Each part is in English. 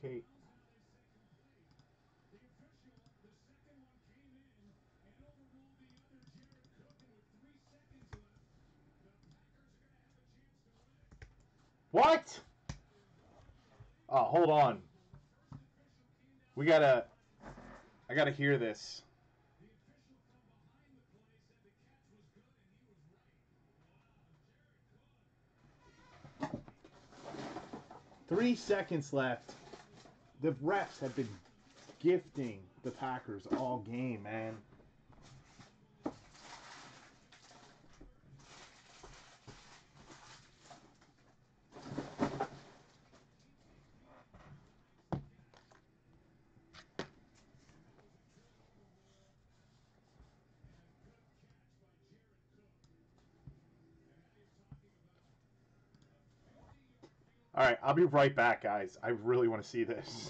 Kate. What? Oh, hold on. We gotta. I gotta hear this. 3 seconds left. The refs have been gifting the Packers all game, man. All right, I'll be right back, guys. I really want to see this.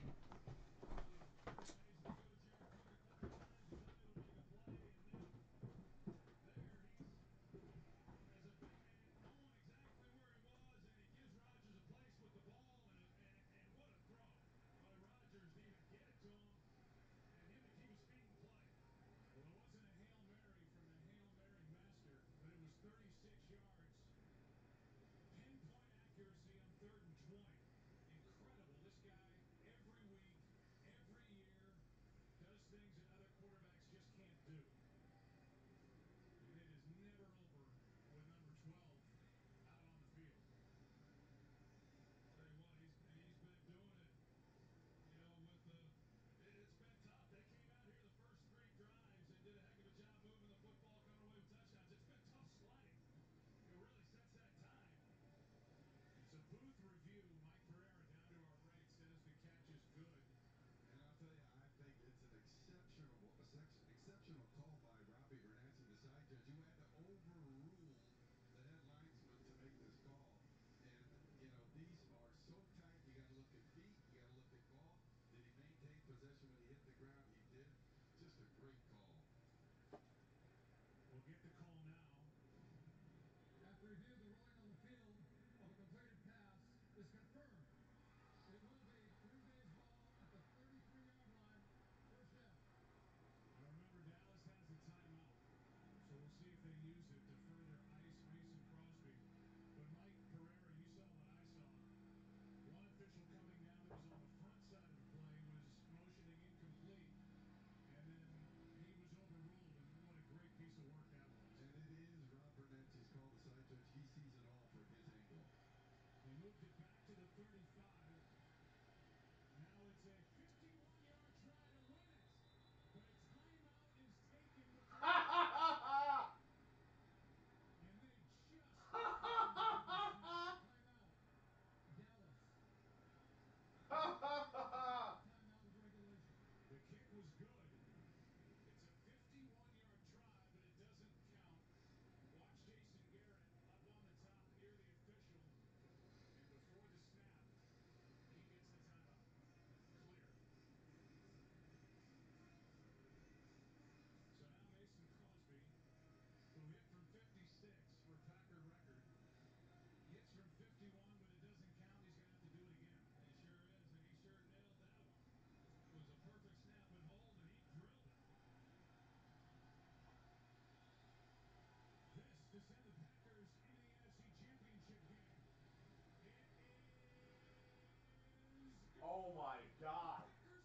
Oh my God.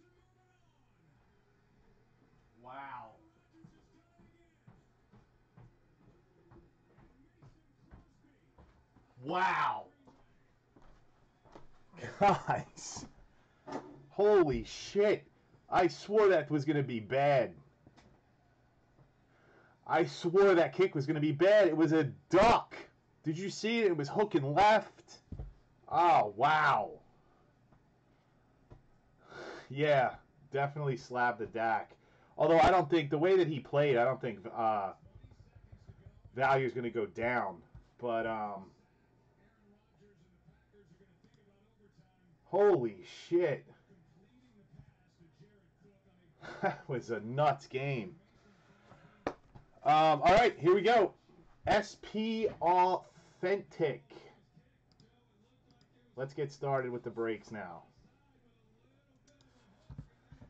Wow. Wow. Guys. Holy shit. I swore that was going to be bad. I swore that kick was going to be bad. It was a duck. Did you see it? It was hooking left. Oh, wow. Yeah, definitely slab the Dak. Although I don't think, the way that he played, I don't think value is going to go down. But, holy shit. That was a nuts game. All right, here we go. SP Authentic. Let's get started with the breaks now.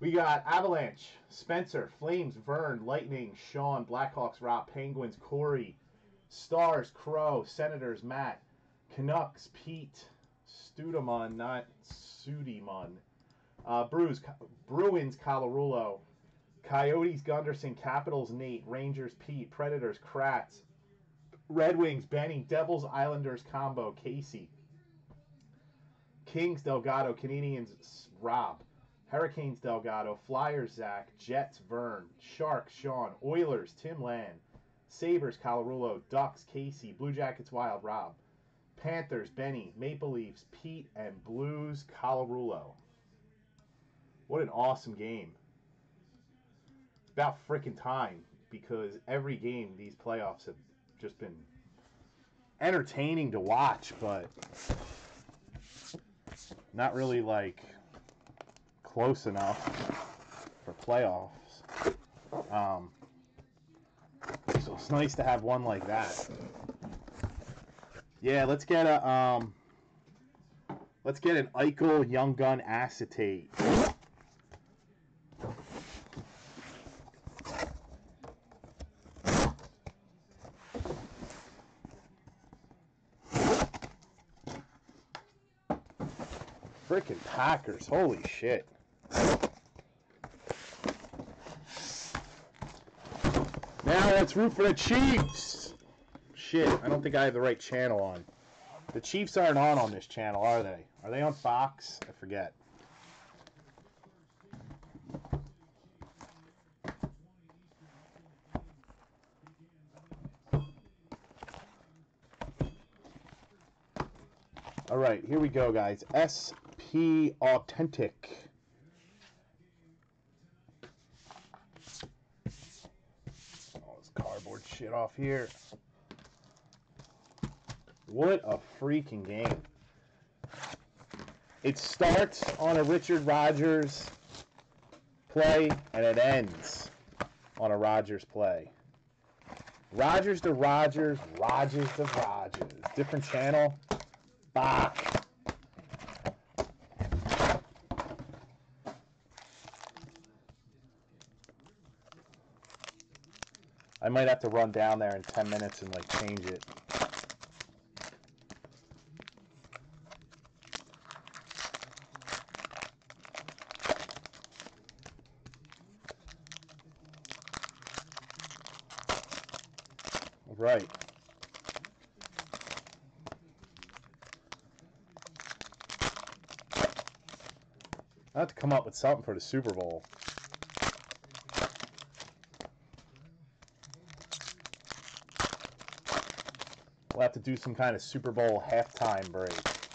We got Avalanche, Spencer, Flames, Vern, Lightning, Sean, Blackhawks, Rob, Penguins, Corey, Stars, Crow, Senators, Matt, Canucks, Pete, Studemon, not Sudimon, Bruins, Colorulo, Coyotes, Gunderson, Capitals, Nate, Rangers, Pete, Predators, Kratz, Red Wings, Benny, Devils, Islanders, Combo, Casey, Kings, Delgado, Canadians, Rob, Hurricanes, Delgado, Flyers, Zach, Jets, Vern, Sharks, Sean, Oilers, Tim Land, Sabres, Colorulo, Ducks, Casey, Blue Jackets, Wild, Rob, Panthers, Benny, Maple Leafs, Pete, and Blues, Colorulo. What an awesome game. It's about freaking time, because every game these playoffs have just been entertaining to watch, but not really like close enough for playoffs. So it's nice to have one like that. Yeah, let's get an Eichel Young Gun acetate. Frickin' Packers, holy shit. Now let's root for the Chiefs. Shit, I don't think I have the right channel on. The Chiefs aren't on this channel, are they? Are they on Fox? I forget. All right, here we go, guys. SP Authentic. All this cardboard shit off here. What a freaking game. It starts on a Richard Rodgers play, and it ends on a Rodgers play. Rodgers to Rodgers, Rodgers to Rodgers. Different channel. Bach. I might have to run down there in 10 minutes and like change it. Right. I have to come up with something for the Super Bowl. We'll have to do some kind of Super Bowl halftime break.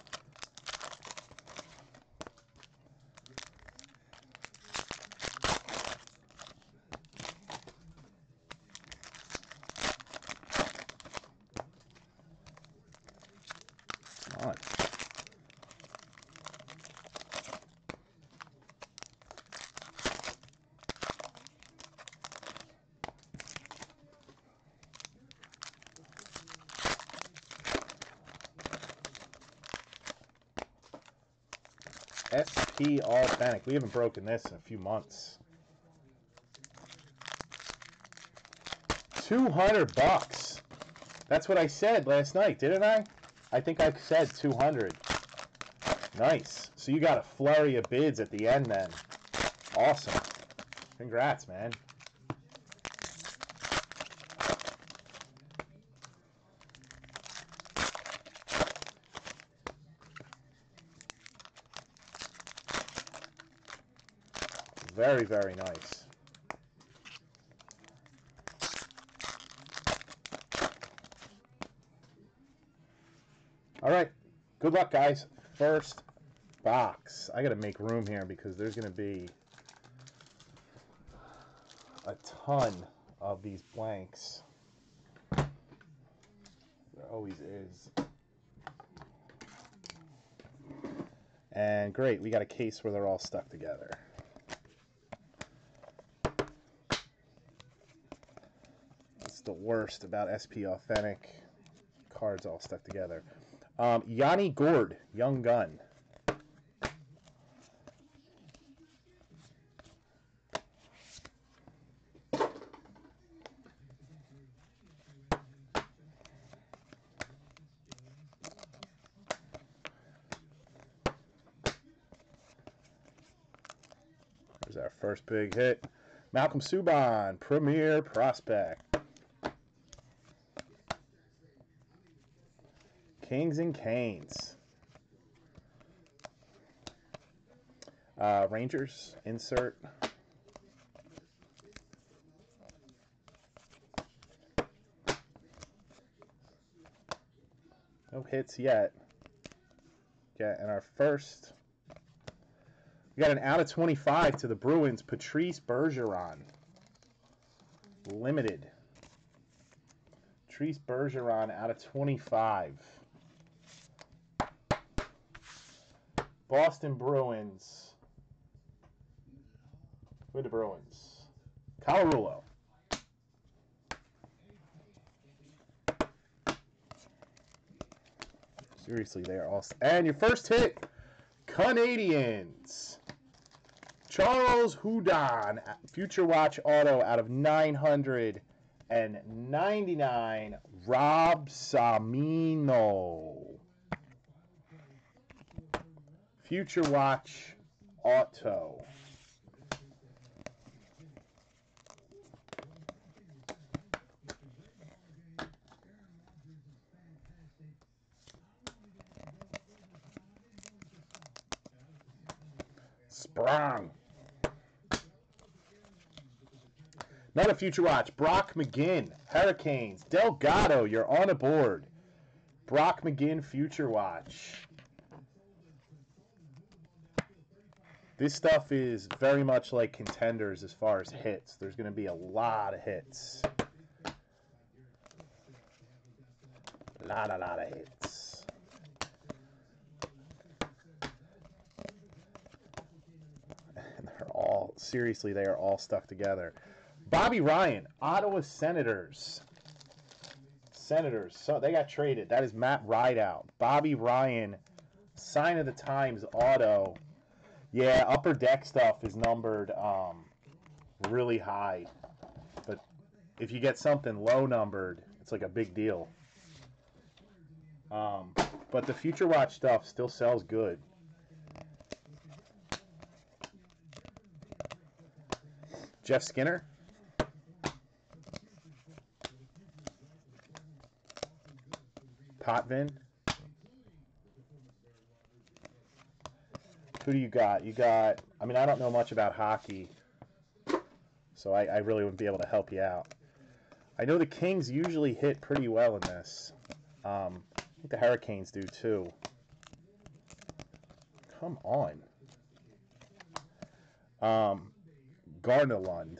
Come on. SP Authentic. We haven't broken this in a few months. $200. That's what I said last night, didn't I? I think I said 200. Nice. So you got a flurry of bids at the end then. Awesome. Congrats, man. Very, very nice. All right. Good luck, guys. First box. I got to make room here because there's going to be a ton of these blanks. There always is. And great, we got a case where they're all stuck together. That's the worst about SP Authentic. Cards all stuck together. Yanni Gourde, Young Gun. There's our first big hit. Malcolm Subban, Premier Prospect. Kings and Canes. Rangers, insert. No hits yet. Okay, and our first, we got an out of 25 to the Bruins, Patrice Bergeron. Limited. Patrice Bergeron out of 25. Boston Bruins. With the Bruins. Colarulo. Seriously, they are all... And your first hit, Canadiens. Charles Hudon, Future Watch Auto out of 999, Rob Samino. Future Watch Auto. Sprung. Another Future Watch. Brock McGinn, Hurricanes. Delgado, you're on a board. Brock McGinn, Future Watch. This stuff is very much like Contenders as far as hits. There's going to be a lot of hits. A lot of hits. And they're all, seriously, they are all stuck together. Bobby Ryan, Ottawa Senators. So they got traded. That is Matt Rideout. Bobby Ryan, Sign of the Times auto. Yeah, upper deck stuff is numbered really high. But if you get something low numbered, it's like a big deal. But the Future Watch stuff still sells good. Jeff Skinner. Potvin. Who do you got? You got, I mean, I don't know much about hockey, so I really wouldn't be able to help you out. I know the Kings usually hit pretty well in this. I think the Hurricanes do too. Come on. Garnelund.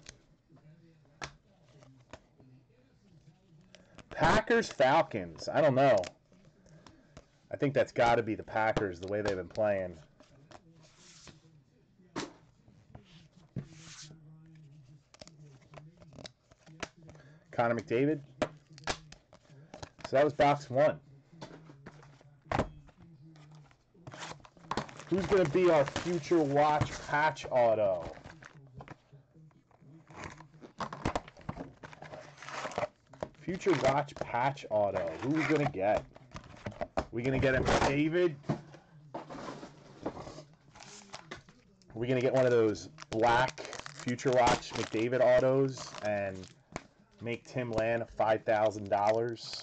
Packers, Falcons. I don't know. I think that's got to be the Packers, the way they've been playing. Connor McDavid. So that was box one. Who's going to be our Future Watch patch auto? Future Watch patch auto. Who are we going to get? We going to get a McDavid? Are we going to get one of those black Future Watch McDavid autos and make Tim Land $5,000?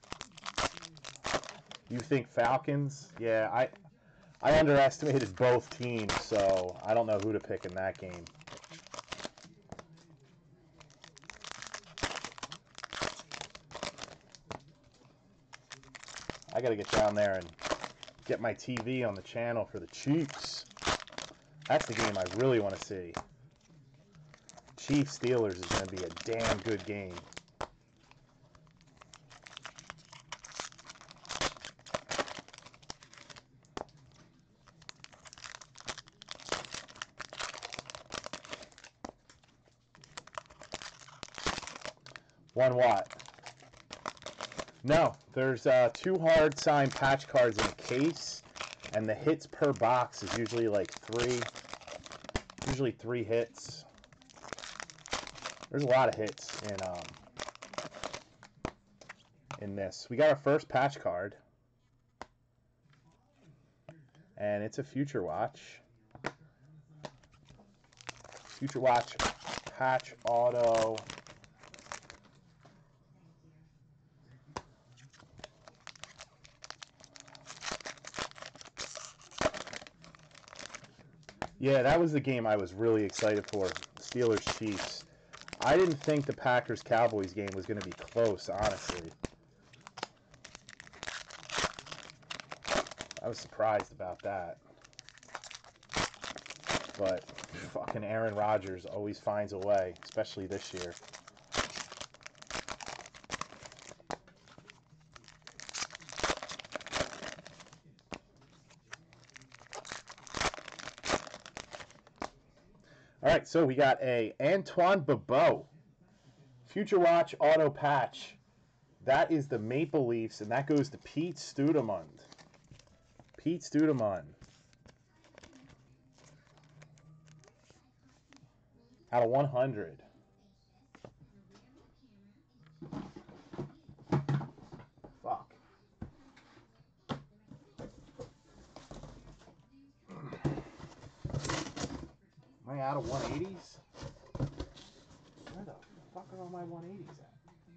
You think Falcons? Yeah, I underestimated both teams, so I don't know who to pick in that game. I got to get down there and get my TV on the channel for the Chiefs. That's the game I really want to see. Chiefs Steelers is going to be a damn good game. One what? No, there's 2 hard signed patch cards in a case, and the hits per box is usually like 3. Usually 3 hits. There's a lot of hits in this. We got our first patch card, and it's a Future Watch. Future Watch patch auto. Yeah, that was the game I was really excited for. Steelers-Chiefs. I didn't think the Packers-Cowboys game was going to be close, honestly. I was surprised about that. But fucking Aaron Rodgers always finds a way, especially this year. All right, so we got a Antoine Bebeau Future Watch auto patch. That is the Maple Leafs, and that goes to Pete Studemund. Pete Studemund. Out of 100. Fuck. Am I out of 180s? Where the fuck are all my 180s at?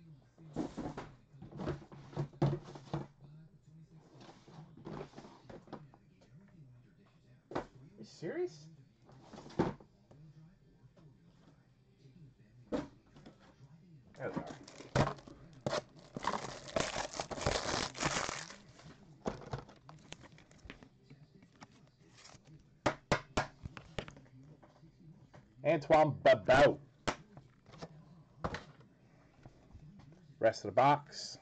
Are you serious? There they are. Antoine Bebeau. Rest of the box.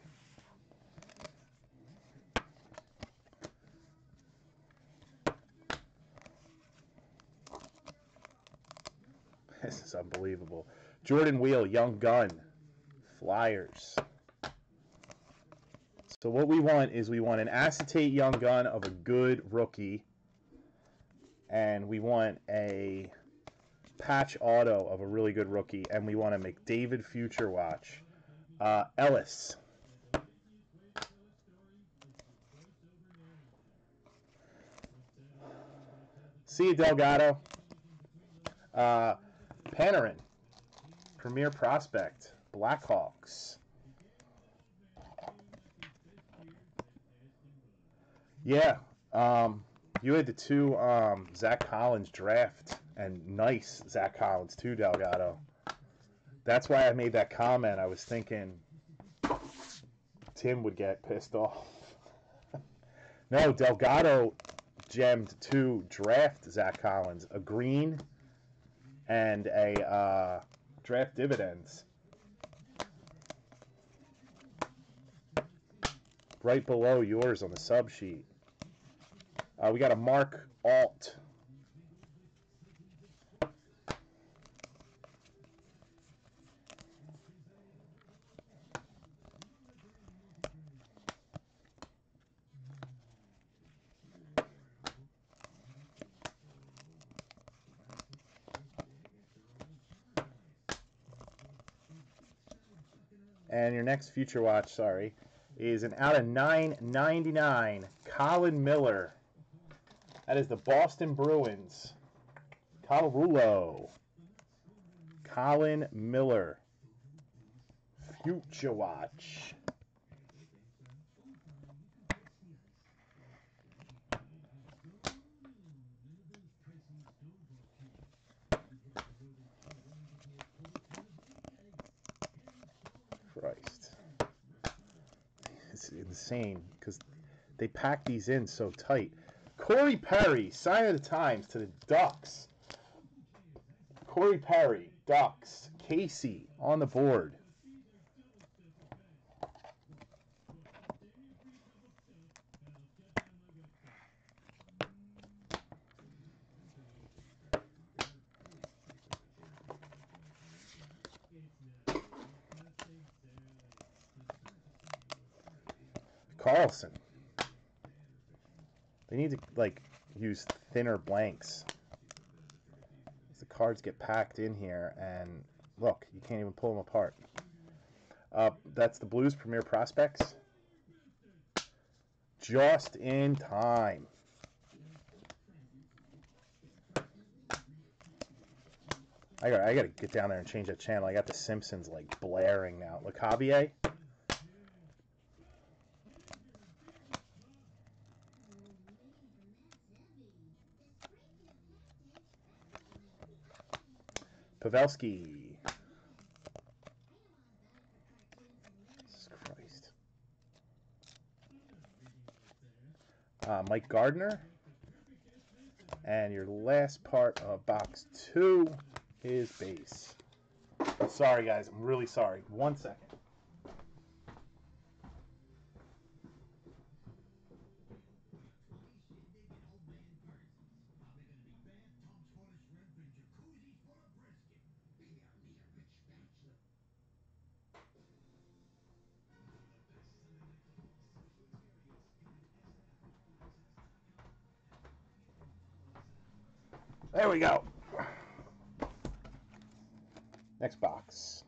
This is unbelievable. Jordan Wheel, Young Gun. Flyers. So what we want is we want an acetate Young Gun of a good rookie. And we want a patch auto of a really good rookie. And we want a McDavid Future Watch. Ellis. See you, Delgado. Panarin. Premier Prospect. Blackhawks. Yeah. You had the two Zach Collins draft, and nice Zach Collins too, Delgado. That's why I made that comment. I was thinking Tim would get pissed off. No, Delgado gemmed two draft Zach Collins, a green and a draft dividends. Right below yours on the sub sheet. We got a Mark Alt. And your next Future Watch, sorry, is an out of 999 Colin Miller. That is the Boston Bruins. Colorulo. Colin Miller. Future Watch. Christ. It's insane because they pack these in so tight. Corey Perry, sign of the times to the Ducks. Corey Perry, Ducks. Casey on the board. Carlson. They need to like use thinner blanks. The cards get packed in here, and look, you can't even pull them apart. That's the Blues Premier Prospects. Just in time. I gotta get down there and change that channel. I got the Simpsons like blaring now. LeCavier. Pavelski. Jesus Christ. Mike Gardner. And your last part of box 2 is base. Sorry, guys. I'm really sorry. 1 second. There we go. Next box.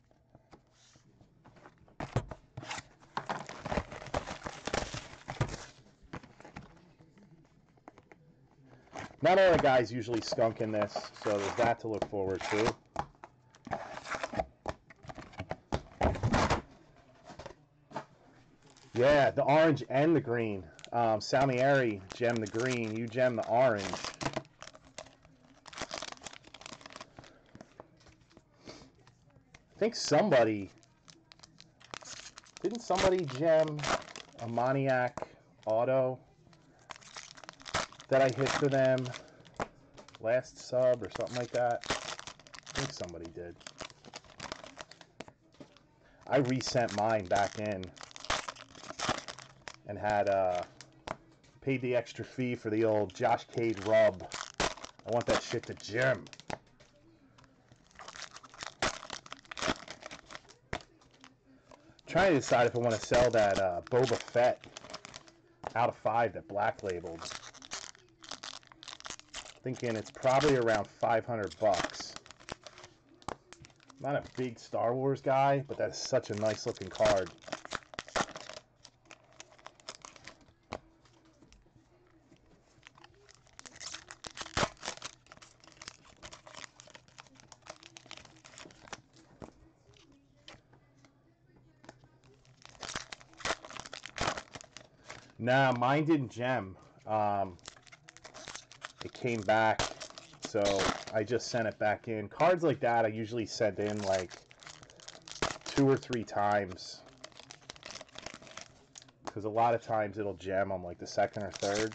Not all the guys usually skunk in this, so there's that to look forward to. Yeah, the orange and the green. Salmieri gem the green, you gem the orange. I think didn't somebody gem a Moniak auto that I hit for them last sub or something like that? I think somebody did. I resent mine back in and had paid the extra fee for the old Josh Cade rub. I want that shit to gem. Trying to decide if I want to sell that Boba Fett out of 5 that black labeled. Thinking it's probably around $500. Not a big Star Wars guy, but that's such a nice looking card. Nah, mine didn't gem. It came back, so I just sent it back in. Cards like that I usually send in like 2 or 3 times, because a lot of times it'll gem on like the 2nd or 3rd.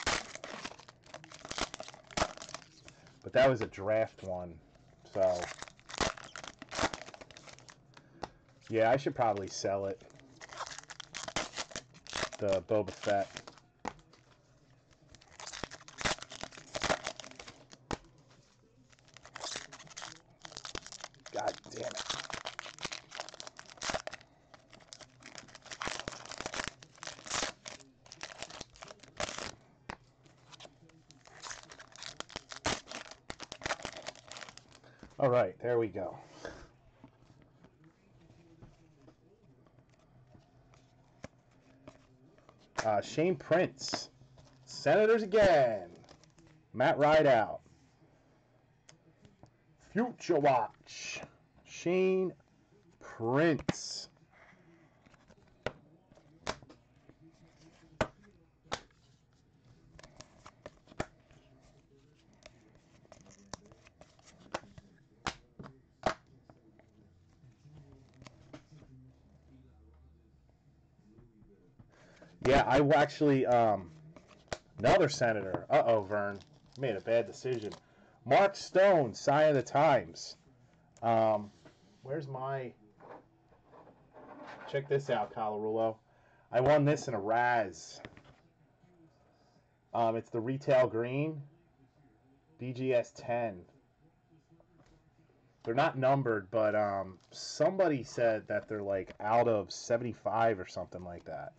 But that was a draft one, so yeah, I should probably sell it. The Boba Fett. God damn it. All right, there we go. Shane Prince. Senators again. Matt Rideout. Future Watch. Shane Prince. Yeah, I actually, another senator. Uh-oh, Vern. Made a bad decision. Mark Stone, Sign of the Times. Where's my... Check this out, Colarulo. I won this in a Raz. It's the retail green. BGS 10. They're not numbered, but somebody said that they're like out of 75 or something like that.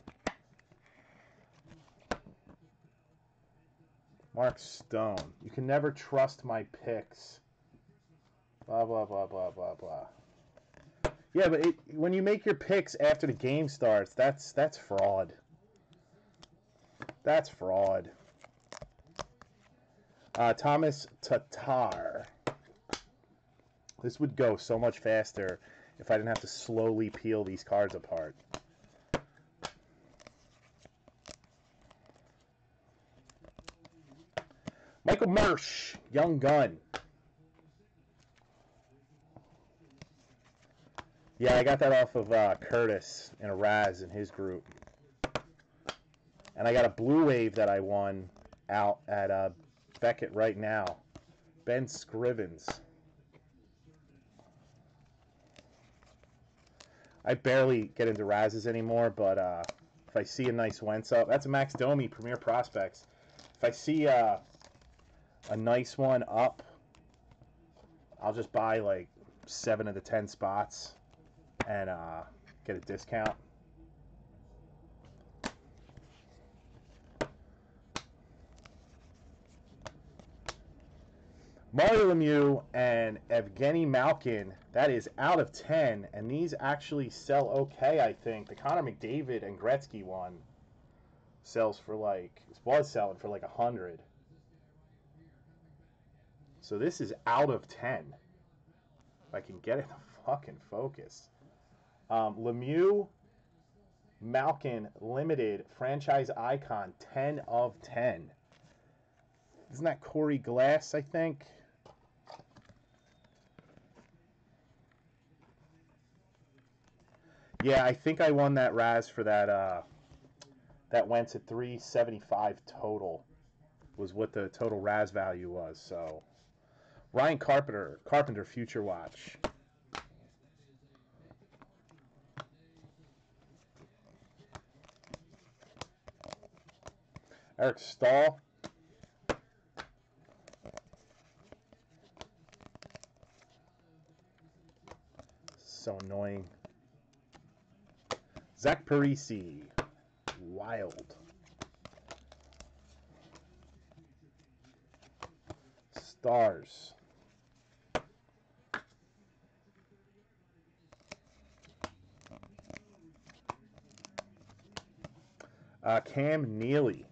Mark Stone. You can never trust my picks. Blah, blah, blah, blah, blah, blah. Yeah, but when you make your picks after the game starts, that's fraud. That's fraud. Thomas Tatar. This would go so much faster if I didn't have to slowly peel these cards apart. Michael Mersch, Young Gun. Yeah, I got that off of Curtis in a Raz in his group. And I got a Blue Wave that I won out at Beckett right now. Ben Scrivens. I barely get into Razes anymore, but if I see a nice Wentz up, that's a Max Domi Premier Prospects. If I see a nice one up, I'll just buy like 7 of the 10 spots and get a discount. Mario Lemieux and Evgeny Malkin, that is out of 10, and these actually sell okay, I think. The Connor McDavid and Gretzky one sells for like, was selling for like 100. So this is out of 10. If I can get it to fucking focus. Lemieux, Malkin, limited, franchise icon, 10 of 10. Isn't that Corey Glass, I think? Yeah, I think I won that Raz for that that went to 375 total was what the total Raz value was. So Ryan Carpenter Future Watch. Eric Stahl. So annoying. Zach Parisi. Wild. Stars. Cam Neely.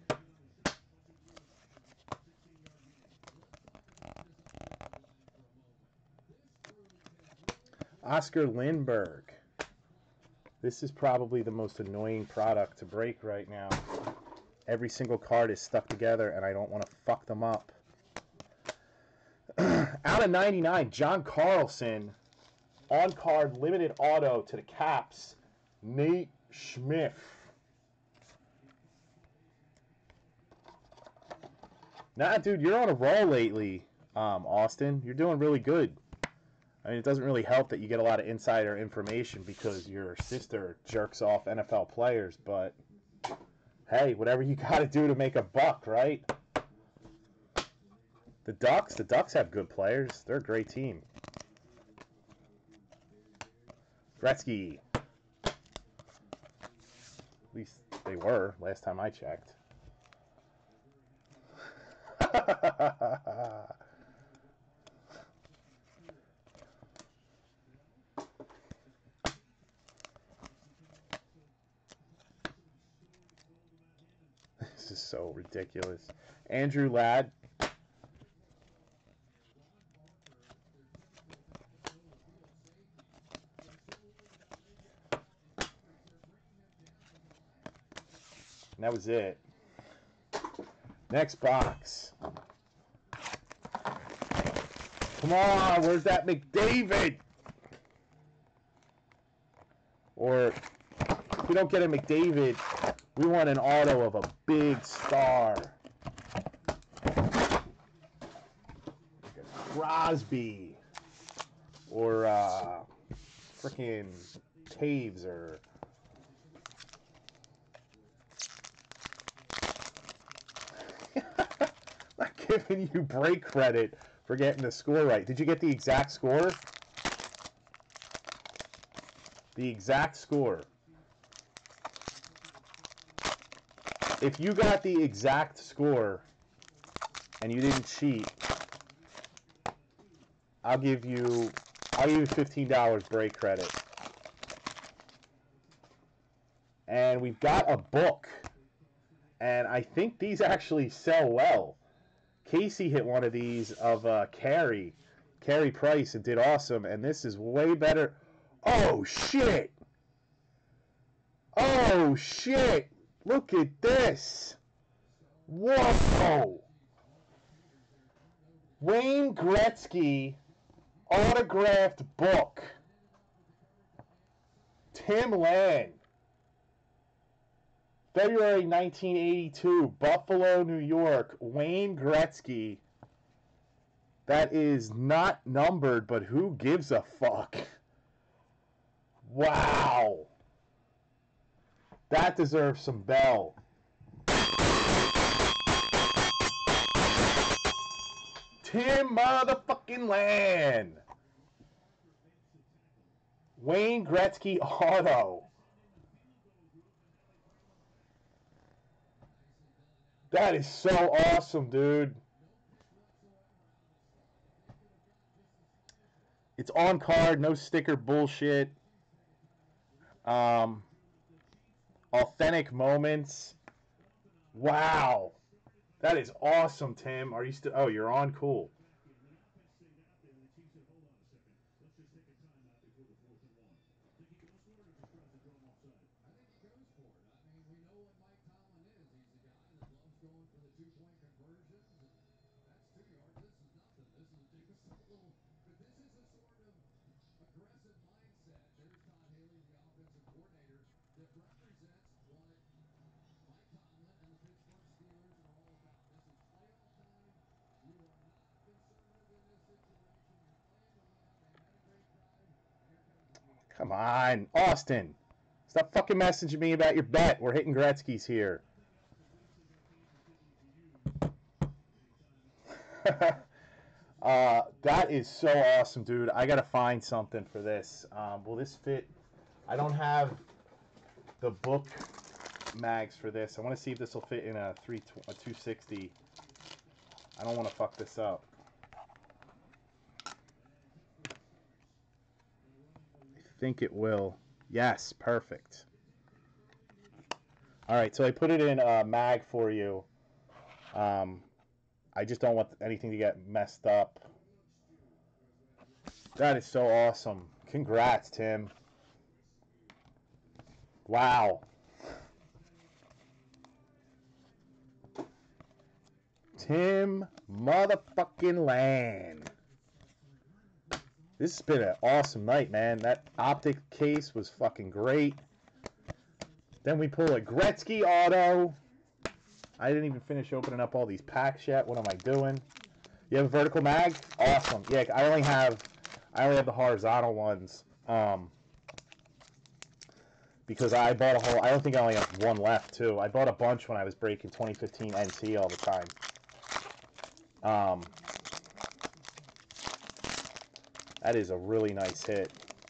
Oscar Lindbergh. This is probably the most annoying product to break right now. Every single card is stuck together, and I don't want to fuck them up. Out of 99, John Carlson. On-card limited auto to the Caps, Nate Schmidt. Nah, dude, you're on a roll lately, Austin. You're doing really good. I mean, it doesn't really help that you get a lot of insider information because your sister jerks off NFL players, but hey, whatever you got to do to make a buck, right? The Ducks have good players. They're a great team. Gretzky. At least they were last time I checked. This is so ridiculous. Andrew Ladd. And that was it. Next box. Come on, where's that McDavid? Or if we don't get a McDavid, we want an auto of a big star. Like a Crosby. Or frickin' Taves or... Not giving you break credit for getting the score right. Did you get the exact score? The exact score. If you got the exact score and you didn't cheat, I'll give you $15 break credit. And we've got a book. And I think these actually sell well. Casey hit one of these of Carey. Carey Price and did awesome. And this is way better. Oh, shit. Oh, shit. Look at this. Whoa. Wayne Gretzky autographed book. Tim Land. February 1982, Buffalo, New York. Wayne Gretzky. That is not numbered, but who gives a fuck? Wow. That deserves some bell. Tim motherfucking Land. Wayne Gretzky auto. That is so awesome, dude. It's on card, no sticker bullshit. Authentic moments. Wow. That is awesome, Tim. Are you still... Oh, you're on? Cool. Come on, Austin. Stop fucking messaging me about your bet. We're hitting Gretzky's here. That is so awesome, dude. I gotta find something for this. Will this fit? I don't have the book mags for this. I want to see if this will fit in a 260. I don't want to fuck this up. I think it will. Yes, perfect. All right, so I put it in a mag for you. I just don't want anything to get messed up. That is so awesome. Congrats, Tim. Wow. Tim motherfucking Land. This has been an awesome night, man. That optic case was fucking great. Then we pull a Gretzky auto. I didn't even finish opening up all these packs yet. What am I doing? You have a vertical mag? Awesome. Yeah, I only have the horizontal ones. Because I bought a whole... I don't think I only have one left, too. I bought a bunch when I was breaking 2015 NT all the time. That is a really nice hit.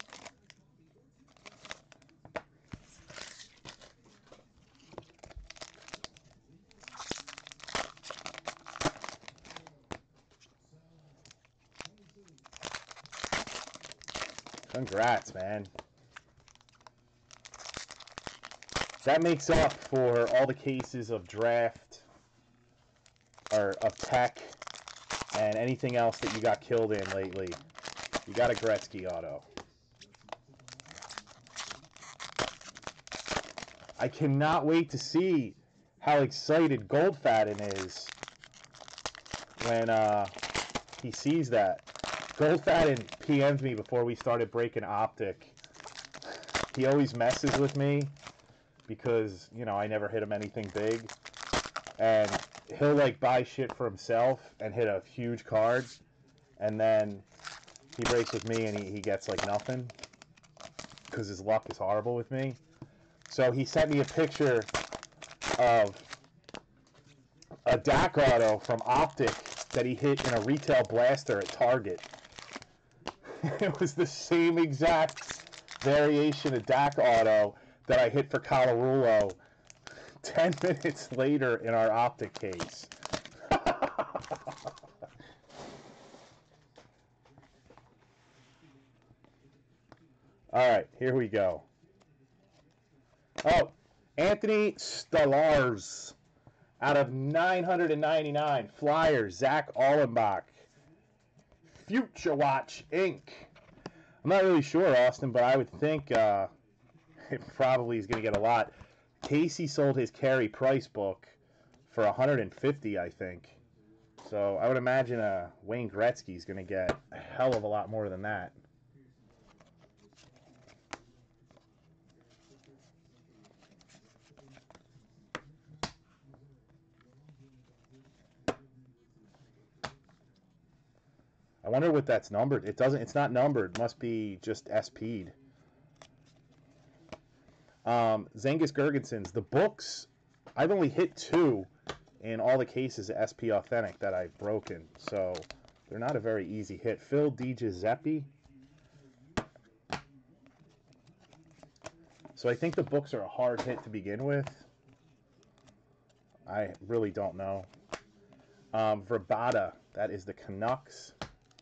Congrats, man. That makes up for all the cases of draft or of tech and anything else that you got killed in lately. You got a Gretzky auto. I cannot wait to see how excited Goldfaden is when he sees that. Goldfaden PM'd me before we started breaking Optic. He always messes with me because, you know, I never hit him anything big. And he'll, like, buy shit for himself and hit a huge card. And then he breaks with me and he gets, like, nothing. Because his luck is horrible with me. So he sent me a picture of a DAC auto from Optic that he hit in a retail blaster at Target. It was the same exact variation of DAC auto that I hit for Colarulo 10 minutes later in our Optic case. All right, here we go. Oh, Anthony Stolarz out of 999. Flyers, Zach Allenbach. Future Watch Inc. I'm not really sure, Austin, but I would think it probably is going to get a lot. Casey sold his Carey Price book for $150, I think. So I would imagine Wayne Gretzky is going to get a hell of a lot more than that. I wonder what that's numbered. It's not numbered. Must be just SP'd. Zengus Girgensons. The books, I've only hit 2 in all the cases of SP Authentic that I've broken. So they're not a very easy hit. Phil DiGiuseppe. So I think the books are a hard hit to begin with. I really don't know. Verbata. That is the Canucks.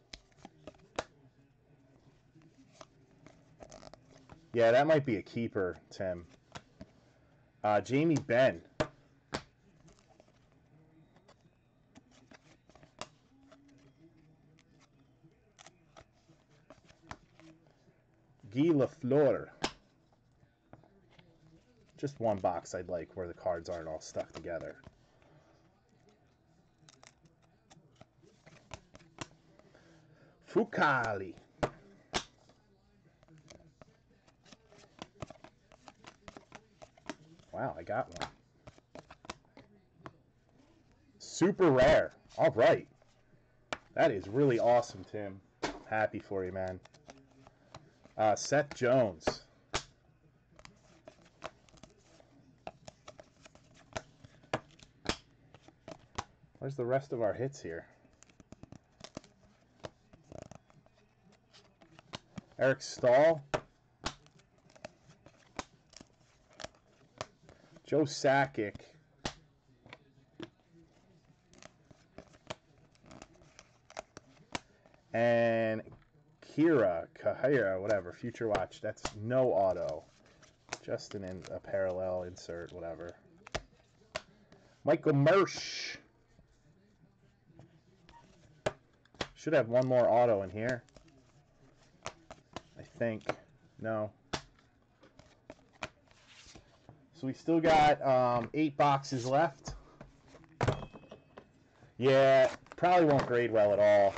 Yeah, that might be a keeper, Tim. Jamie Benn. Guy Lafleur. Just one box I'd like where the cards aren't all stuck together. Fucali. Wow, I got one. Super rare. All right. That is really awesome, Tim. Happy for you, man. Seth Jones. Where's the rest of our hits here? Eric Stahl. Joe Sakic. And Kira, Kahira, whatever, Future Watch. That's no auto. Just a parallel insert, whatever. Michael Mersch. Should have one more auto in here. I think. No. So we still got 8 boxes left. Yeah, probably won't grade well at all.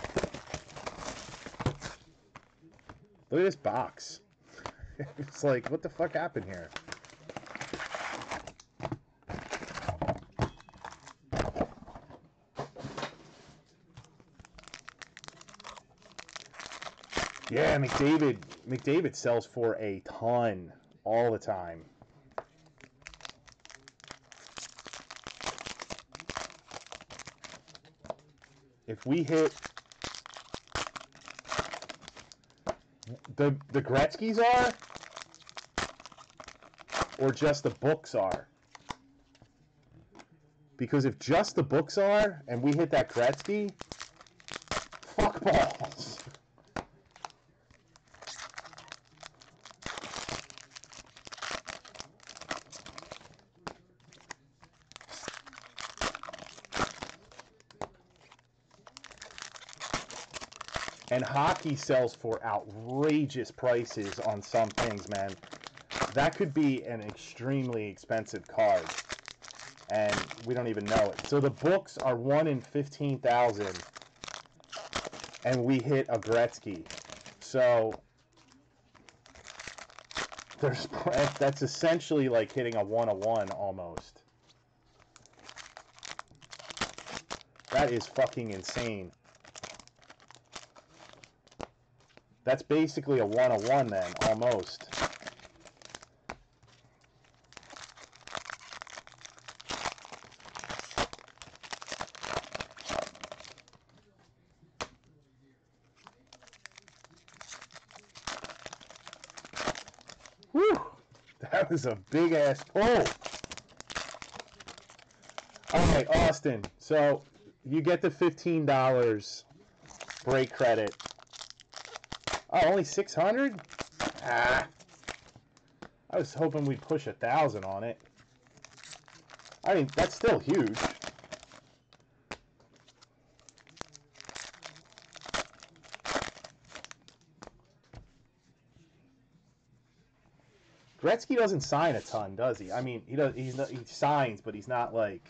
Look at this box. It's like, what the fuck happened here? Yeah, McDavid sells for a ton all the time. If we hit the Gretzky's are, or just the books are? Because if just the books are, and we hit that Gretzky, fuck balls. And hockey sells for outrageous prices on some things, man. That could be an extremely expensive card, and we don't even know it. So the books are 1 in 15,000, and we hit a Gretzky. So that's essentially like hitting a 1/1 almost. That is fucking insane. That's basically a 1/1 then, almost. Whew! That was a big ass pull. Alright, Austin. So you get the $15 break credit. Oh, only 600? Ah. I was hoping we'd push 1,000 on it. I mean, that's still huge. Gretzky doesn't sign a ton, does he? I mean, he does. He signs, but he's not like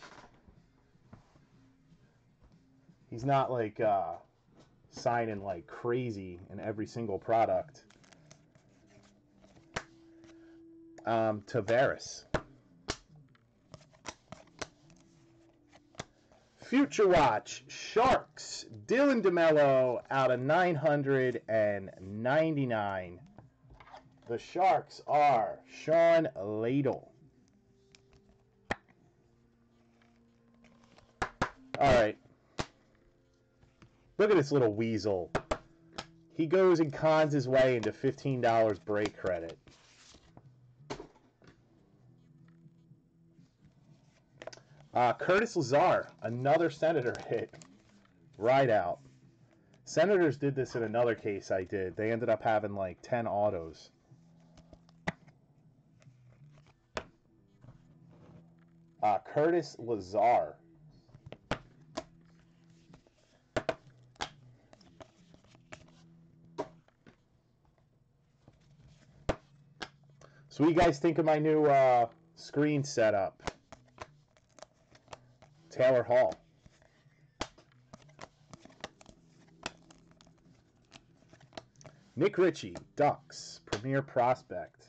signing like crazy in every single product. Tavares. Future Watch Sharks. Dylan DeMello out of 999. The Sharks are Sean Ladle. All right. Look at this little weasel. He goes and cons his way into $15 break credit. Curtis Lazar, another Senator hit. Right out. Senators did this in another case I did. They ended up having like 10 autos. Curtis Lazar. So what do you guys think of my new screen setup? Taylor Hall. Nick Ritchie, Ducks, Premier Prospect.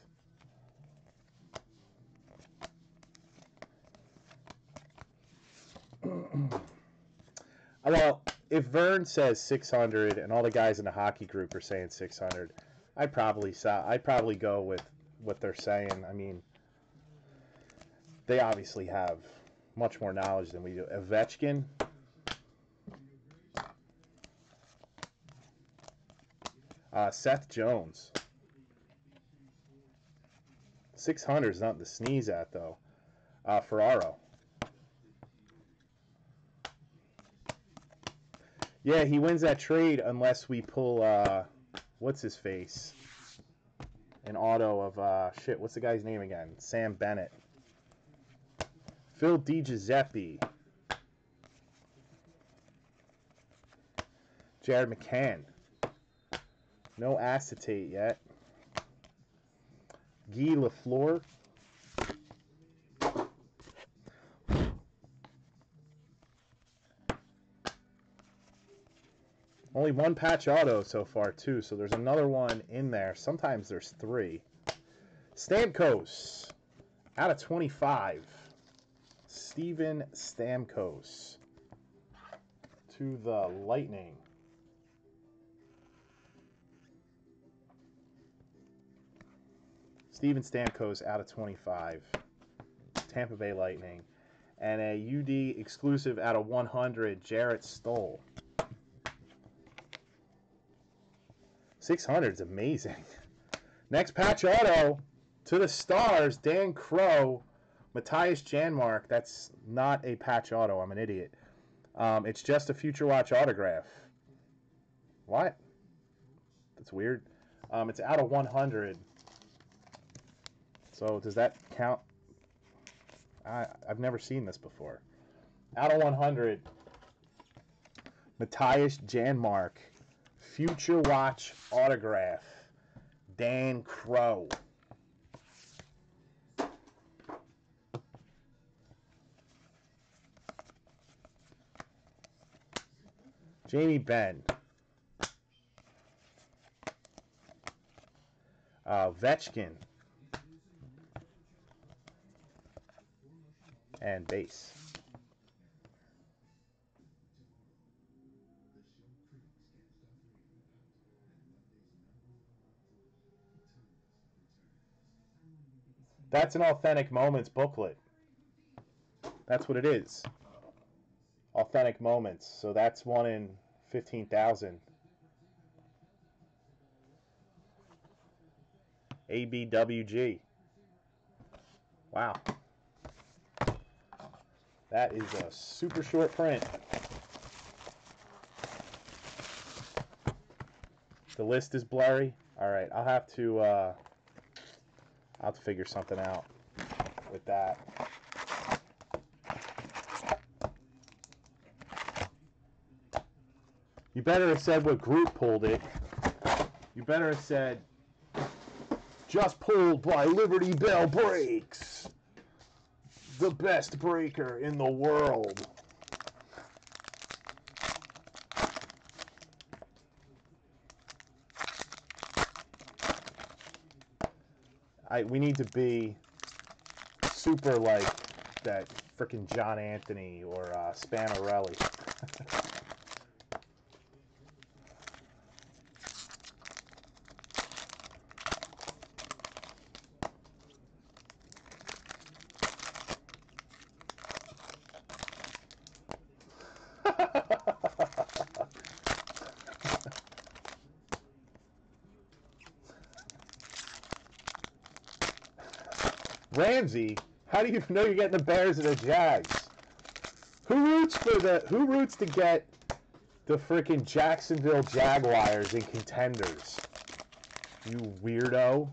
Well, if Vern says 600 and all the guys in the hockey group are saying 600, I'd probably go with what they're saying. I mean, they obviously have much more knowledge than we do. Ovechkin. Seth Jones. 600 is nothing to sneeze at, though. Ferraro. Yeah, he wins that trade unless we pull, what's his face? An auto of, shit, what's the guy's name again? Sam Bennett. Phil DiGiuseppe. Jared McCann. No acetate yet. Guy Lafleur. Only one patch auto so far, too, so there's another one in there. Sometimes there's 3. Stamkos. Out of 25. Steven Stamkos. To the Lightning. Steven Stamkos out of 25. Tampa Bay Lightning. And a UD exclusive out of 100, Jarrett Stoll. 600 is amazing. Next patch auto to the Stars, Dan Crow, Matthias Janmark. That's not a patch auto. I'm an idiot. It's just a Future Watch autograph. What? That's weird. It's out of 100. So does that count? I've never seen this before. Out of 100. Matthias Janmark. Future Watch autograph. Dan Crow. Jamie Benn. Ovechkin. And base. That's an Authentic Moments booklet. That's what it is. Authentic Moments. So that's 1 in 15,000. ABWG. Wow. That is a super short print. The list is blurry. All right, I'll have to figure something out with that. You better have said what group pulled it. You better have said Just pulled by Liberty Bell Breaks. The best breaker in the world. We need to be super like that frickin' John Anthony or Spanarelli. Ramsey, how do you know you're getting the Bears and the Jags? Who roots to get the freaking Jacksonville Jaguars and contenders? You weirdo.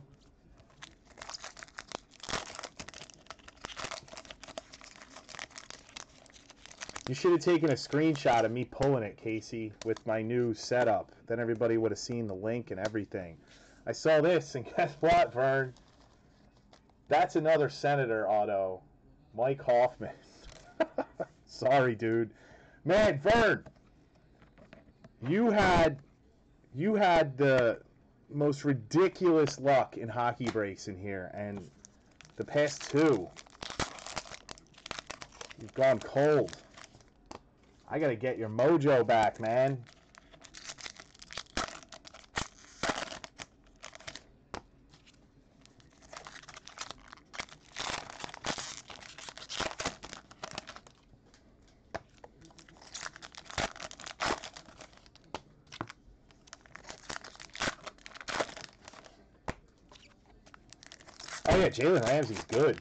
You should have taken a screenshot of me pulling it, Casey, with my new setup. Then everybody would have seen the link and everything. I saw this, and guess what, Vern? That's another Senator auto. Mike Hoffman. Sorry, dude. Man, Vern, you had the most ridiculous luck in hockey breaks in here, and the past two, you've gone cold. I gotta get your mojo back, man. Oh yeah, Jalen Ramsey's good.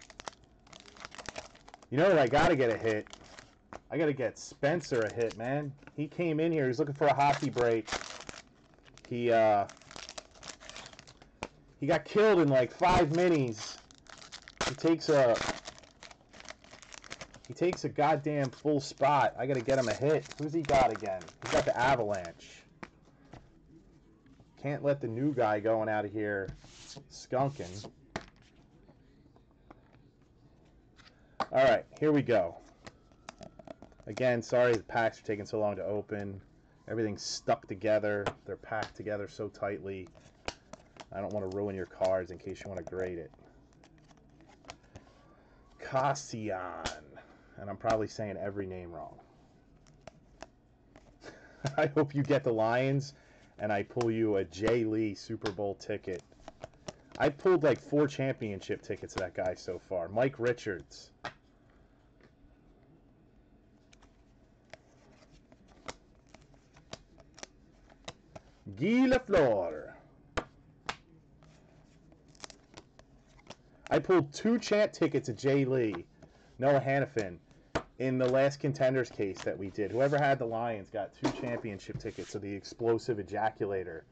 You know what? I gotta get a hit. I gotta get Spencer a hit, man. He came in here. He's looking for a hockey break. He got killed in like 5 minis. He takes a goddamn full spot. I gotta get him a hit. Who's he got again? He got the Avalanche. Can't let the new guy going out of here skunking. All right, here we go. Again, sorry the packs are taking so long to open. Everything's stuck together. They're packed together so tightly. I don't want to ruin your cards in case you want to grade it. Cassian. And I'm probably saying every name wrong. I hope you get the Lions and I pull you a Jay Lee Super Bowl ticket. I pulled like 4 championship tickets to that guy so far. Mike Richards. Guy Lafleur. I pulled 2 champ tickets of Jay Lee, Noah Hannafin, in the last contenders case that we did. Whoever had the Lions got 2 championship tickets of the explosive ejaculator.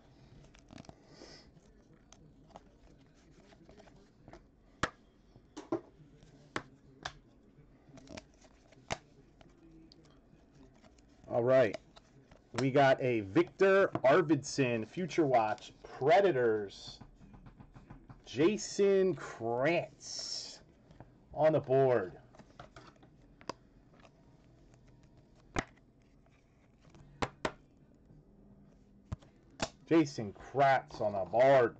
All right. We got a Victor Arvidsson Future Watch Predators. Jason Krantz on the board. Jason Krantz on the board.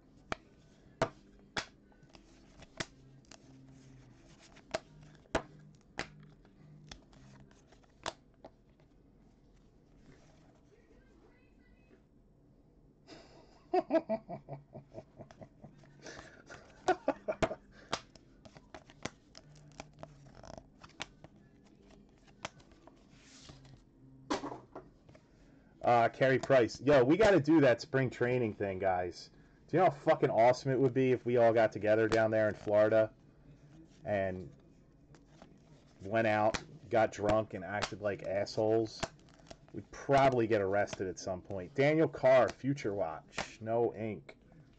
Carey Price. Yo, we got to do that spring training thing, guys. Do you know how fucking awesome it would be if we all got together down there in Florida and went out, got drunk, and acted like assholes? We'd probably get arrested at some point. Daniel Carr, Future Watch. No ink.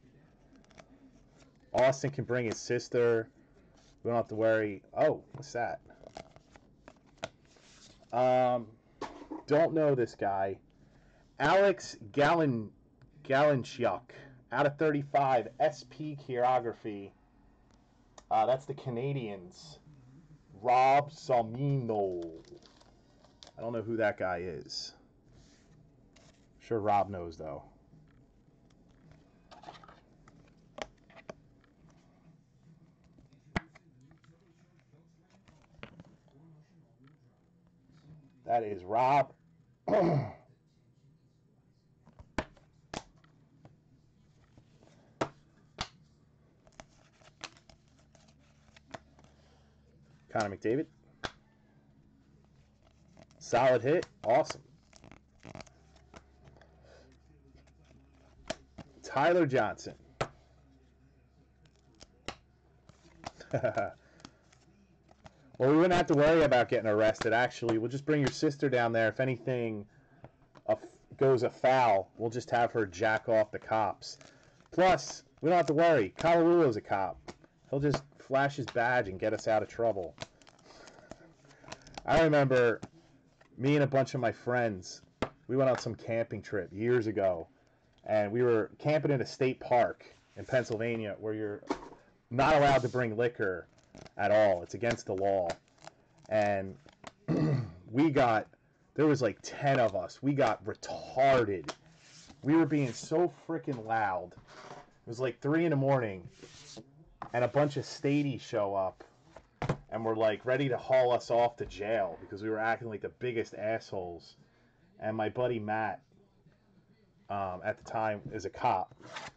Austin can bring his sister. We don't have to worry. Oh, what's that? Don't know this guy. Alex Galanchuk. out of 35, SP Choreography. That's the Canadians. Rob Salmino. I don't know who that guy is. Sure Rob knows, though. That is Rob. Connor McDavid. Solid hit. Awesome. Tyler Johnson. Well, we wouldn't have to worry about getting arrested, actually. We'll just bring your sister down there. If anything goes afoul, we'll just have her jack off the cops. Plus, we don't have to worry. Colarulo's a cop. He'll just flash his badge and get us out of trouble. I remember me and a bunch of my friends, we went on some camping trip years ago, and we were camping in a state park in Pennsylvania where you're not allowed to bring liquor at all. It's against the law. And there was like 10 of us. We got retarded. We were being so freaking loud. It was like 3 in the morning, and a bunch of stateies show up, and we're like ready to haul us off to jail because we were acting like the biggest assholes. And my buddy Matt, at the time, is a cop.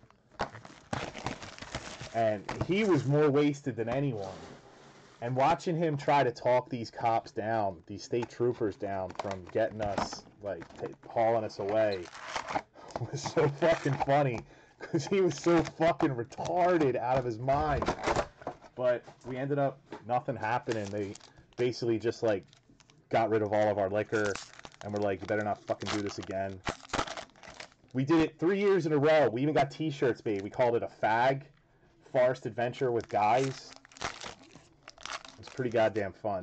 And he was more wasted than anyone. And watching him try to talk these cops down, these state troopers down from getting us, like, hauling us away, was so fucking funny. Because he was so fucking retarded out of his mind. But we ended up, nothing happening. They basically just, like, got rid of all of our liquor. And we're like, you better not fucking do this again. We did it 3 years in a row. We even got t-shirts made. We called it a FAG, Forest Adventure with Guys. It was pretty goddamn fun.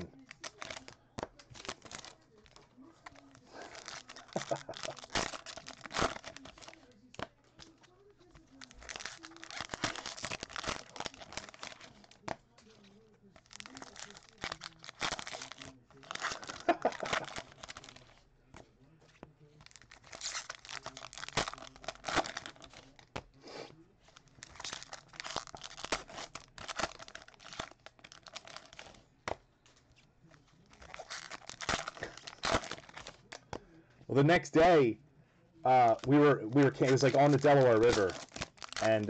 Well, the next day, we were it was like on the Delaware River, and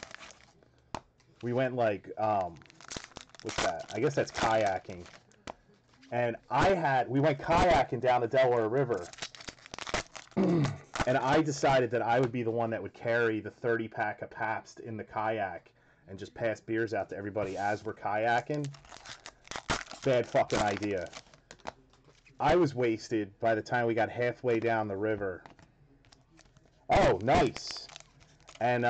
we went like what's that? I guess that's kayaking. And we went kayaking down the Delaware River, and I decided that I would be the one that would carry the 30-pack of Pabst in the kayak and just pass beers out to everybody as we're kayaking. Bad fucking idea. I was wasted by the time we got halfway down the river. Oh, nice. And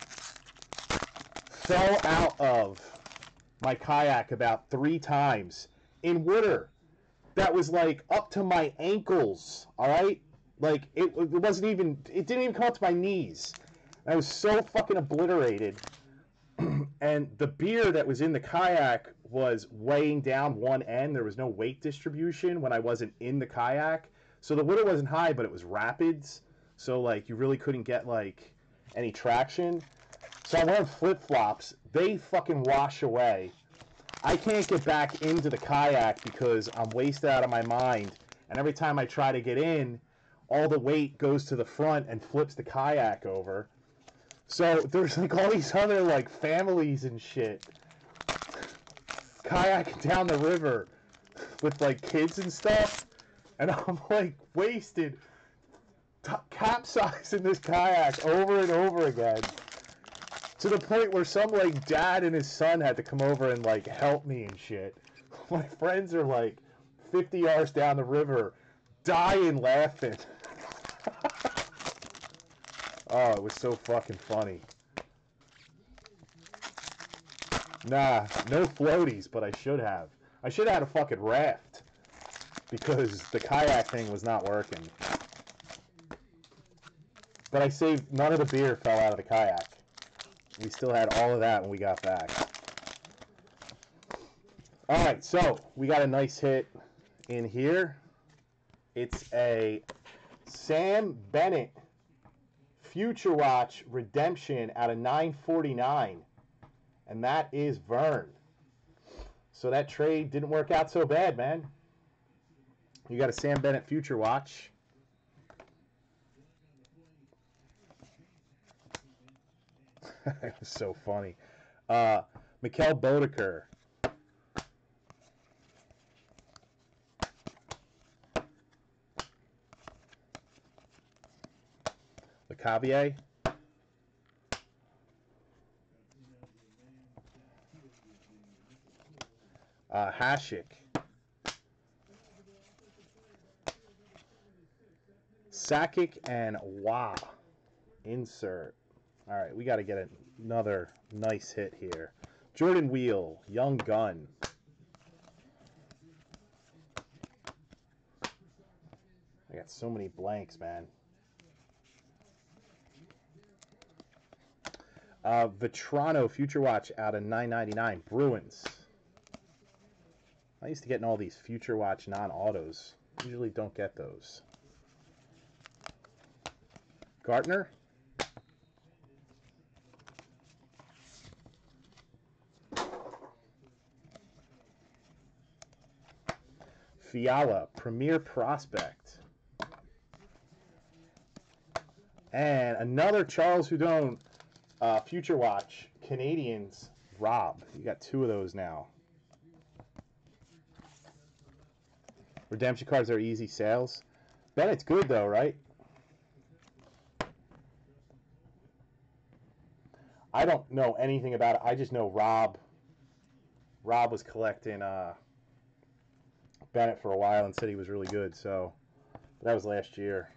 fell out of my kayak about 3 times in water that was like up to my ankles, all right? Like, it didn't even come up to my knees. I was so fucking obliterated. And the beer that was in the kayak was weighing down one end. There was no weight distribution when I wasn't in the kayak. So the water wasn't high, but it was rapids. So, like, you really couldn't get, like, any traction. So I wearing flip-flops. They fucking wash away. I can't get back into the kayak because I'm wasted out of my mind. And every time I try to get in, all the weight goes to the front and flips the kayak over. So there's like all these other like families and shit kayaking down the river with like kids and stuff, and I'm like wasted, capsizing this kayak over and over again, to the point where some like dad and his son had to come over and like help me and shit. My friends are like 50 yards down the river, dying laughing. Oh, it was so fucking funny. Nah, no floaties, but I should have. I should have had a fucking raft, because the kayak thing was not working. But I saved, none of the beer fell out of the kayak. We still had all of that when we got back. All right, so we got a nice hit in here. It's a Sam Bennett Future Watch Redemption out of 949. And that is Vern. So that trade didn't work out so bad, man. You got a Sam Bennett Future Watch. It was so funny. Mikkel Bodeker. Lecavier. Hasek. Sakic and Wah. Insert. All right, we got to get another nice hit here. Jordan Wheel, Young Gun. I got so many blanks, man. Vetrano Future Watch out of 999. Bruins. I used to get in all these Future Watch non-autos. Usually don't get those. Gartner. Fiala, Premier Prospect. And another Charles Hudon Future Watch, Canadians, Rob. You got two of those now. Redemption cards are easy sales. Bennett's good though, right? I don't know anything about it. I just know Rob was collecting Bennett for a while and said he was really good. So that was last year.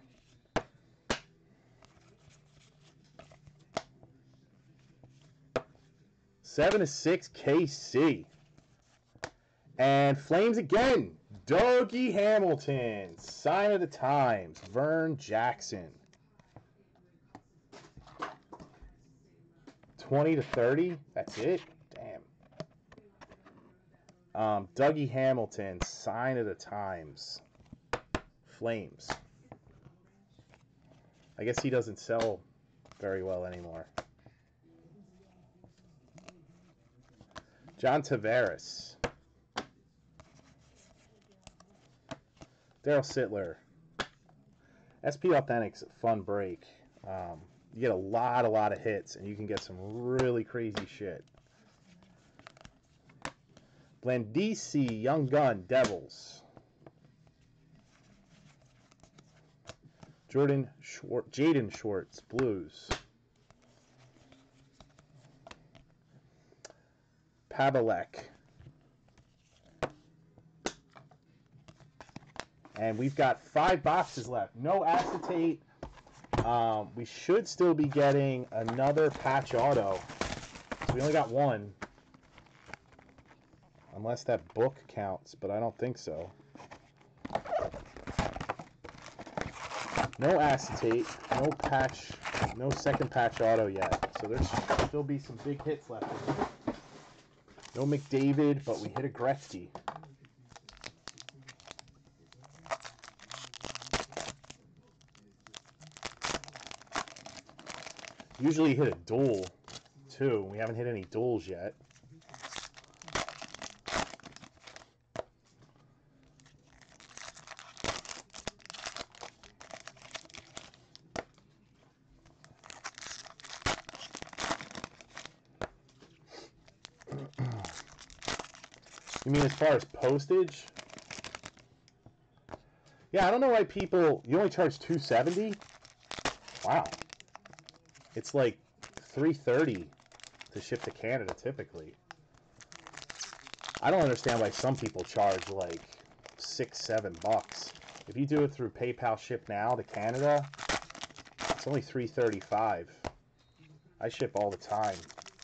Seven to 6 KC. And Flames again. Dougie Hamilton. Sign of the Times. Vern Jackson. 20 to 30. That's it. Damn. Dougie Hamilton. Sign of the Times. Flames. I guess he doesn't sell very well anymore. John Tavares. Daryl Sittler. SP Authentic's a fun break. You get a lot of hits, and you can get some really crazy shit. Blandisi, Young Gun, Devils. Jaden Schwartz, Blues. Pavelec. And we've got 5 boxes left. No acetate. We should still be getting another patch auto. So we only got one. Unless that book counts, but I don't think so. No acetate, no patch, no second patch auto yet. So there should still be some big hits left. No McDavid, but we hit a Gretzky. Usually hit a duel, too. We haven't hit any duels yet. You mean as far as postage? Yeah, I don't know why people... You only charge $270? Wow. It's like $330 to ship to Canada typically. I don't understand why some people charge like $6-7. If you do it through PayPal Ship Now to Canada, it's only $335. I ship all the time.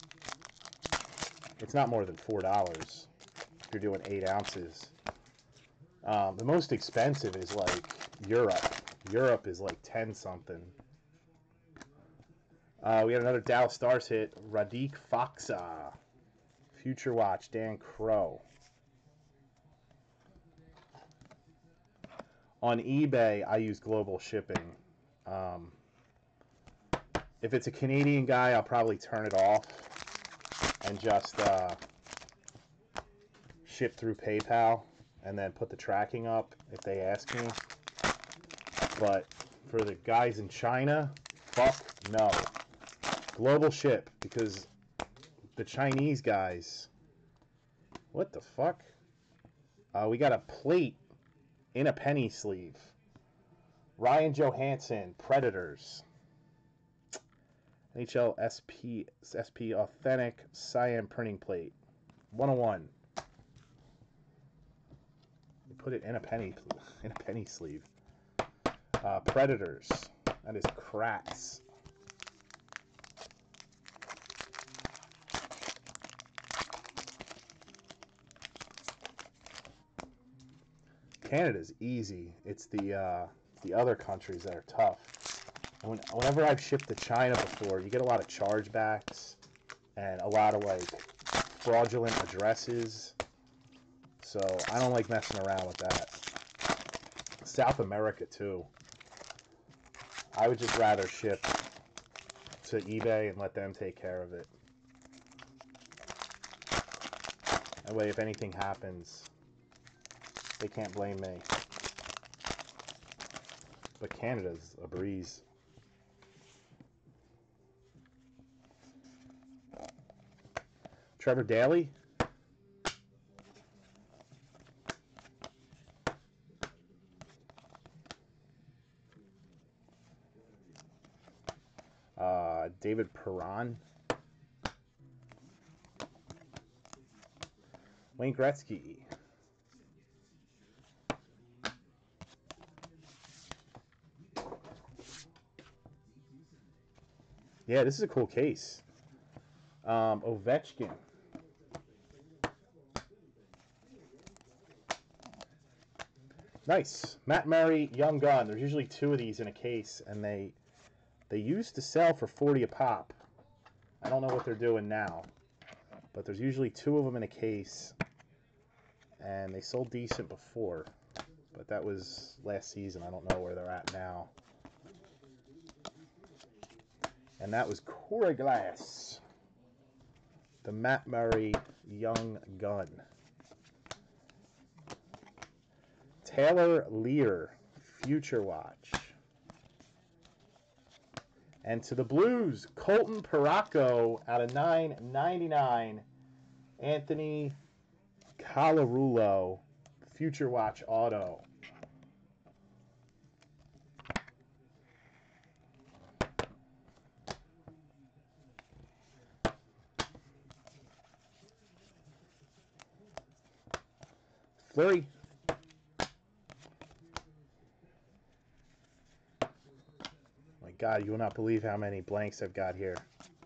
It's not more than $4 if you're doing 8 ounces. The most expensive is like Europe. Europe is like 10 something. We got another Dallas Stars hit. Radek Faksa. Future Watch, Dan Crow. On eBay, I use global shipping. If it's a Canadian guy, I'll probably turn it off and just ship through PayPal and then put the tracking up if they ask me. But for the guys in China, fuck no. Global ship, because the Chinese guys... What the fuck? We got a plate in a penny sleeve. Ryan Johansson, Predators. NHL SP Authentic Cyan Printing Plate. 101. We put it in a penny sleeve. Predators. That is Kratz. Canada's easy. It's the other countries that are tough. Whenever I've shipped to China before, you get a lot of chargebacks and a lot of like fraudulent addresses. So I don't like messing around with that. South America too. I would just rather ship to eBay and let them take care of it. That way, if anything happens, they can't blame me. But Canada's a breeze. Trevor Daley. David Perron. Wayne Gretzky. Yeah, this is a cool case. Ovechkin. Nice. Matt Murray, Young Gun. There's usually 2 of these in a case, and they used to sell for $40 a pop. I don't know what they're doing now, but there's usually 2 of them in a case, and they sold decent before, but that was last season. I don't know where they're at now. And that was Cora Glass. The Matt Murray Young Gun. Taylor Lear, Future Watch. And to the Blues, Colton Parayko out of 9.99. Anthony Colarulo, Future Watch Auto. Fleury. My God, you will not believe how many blanks I've got here.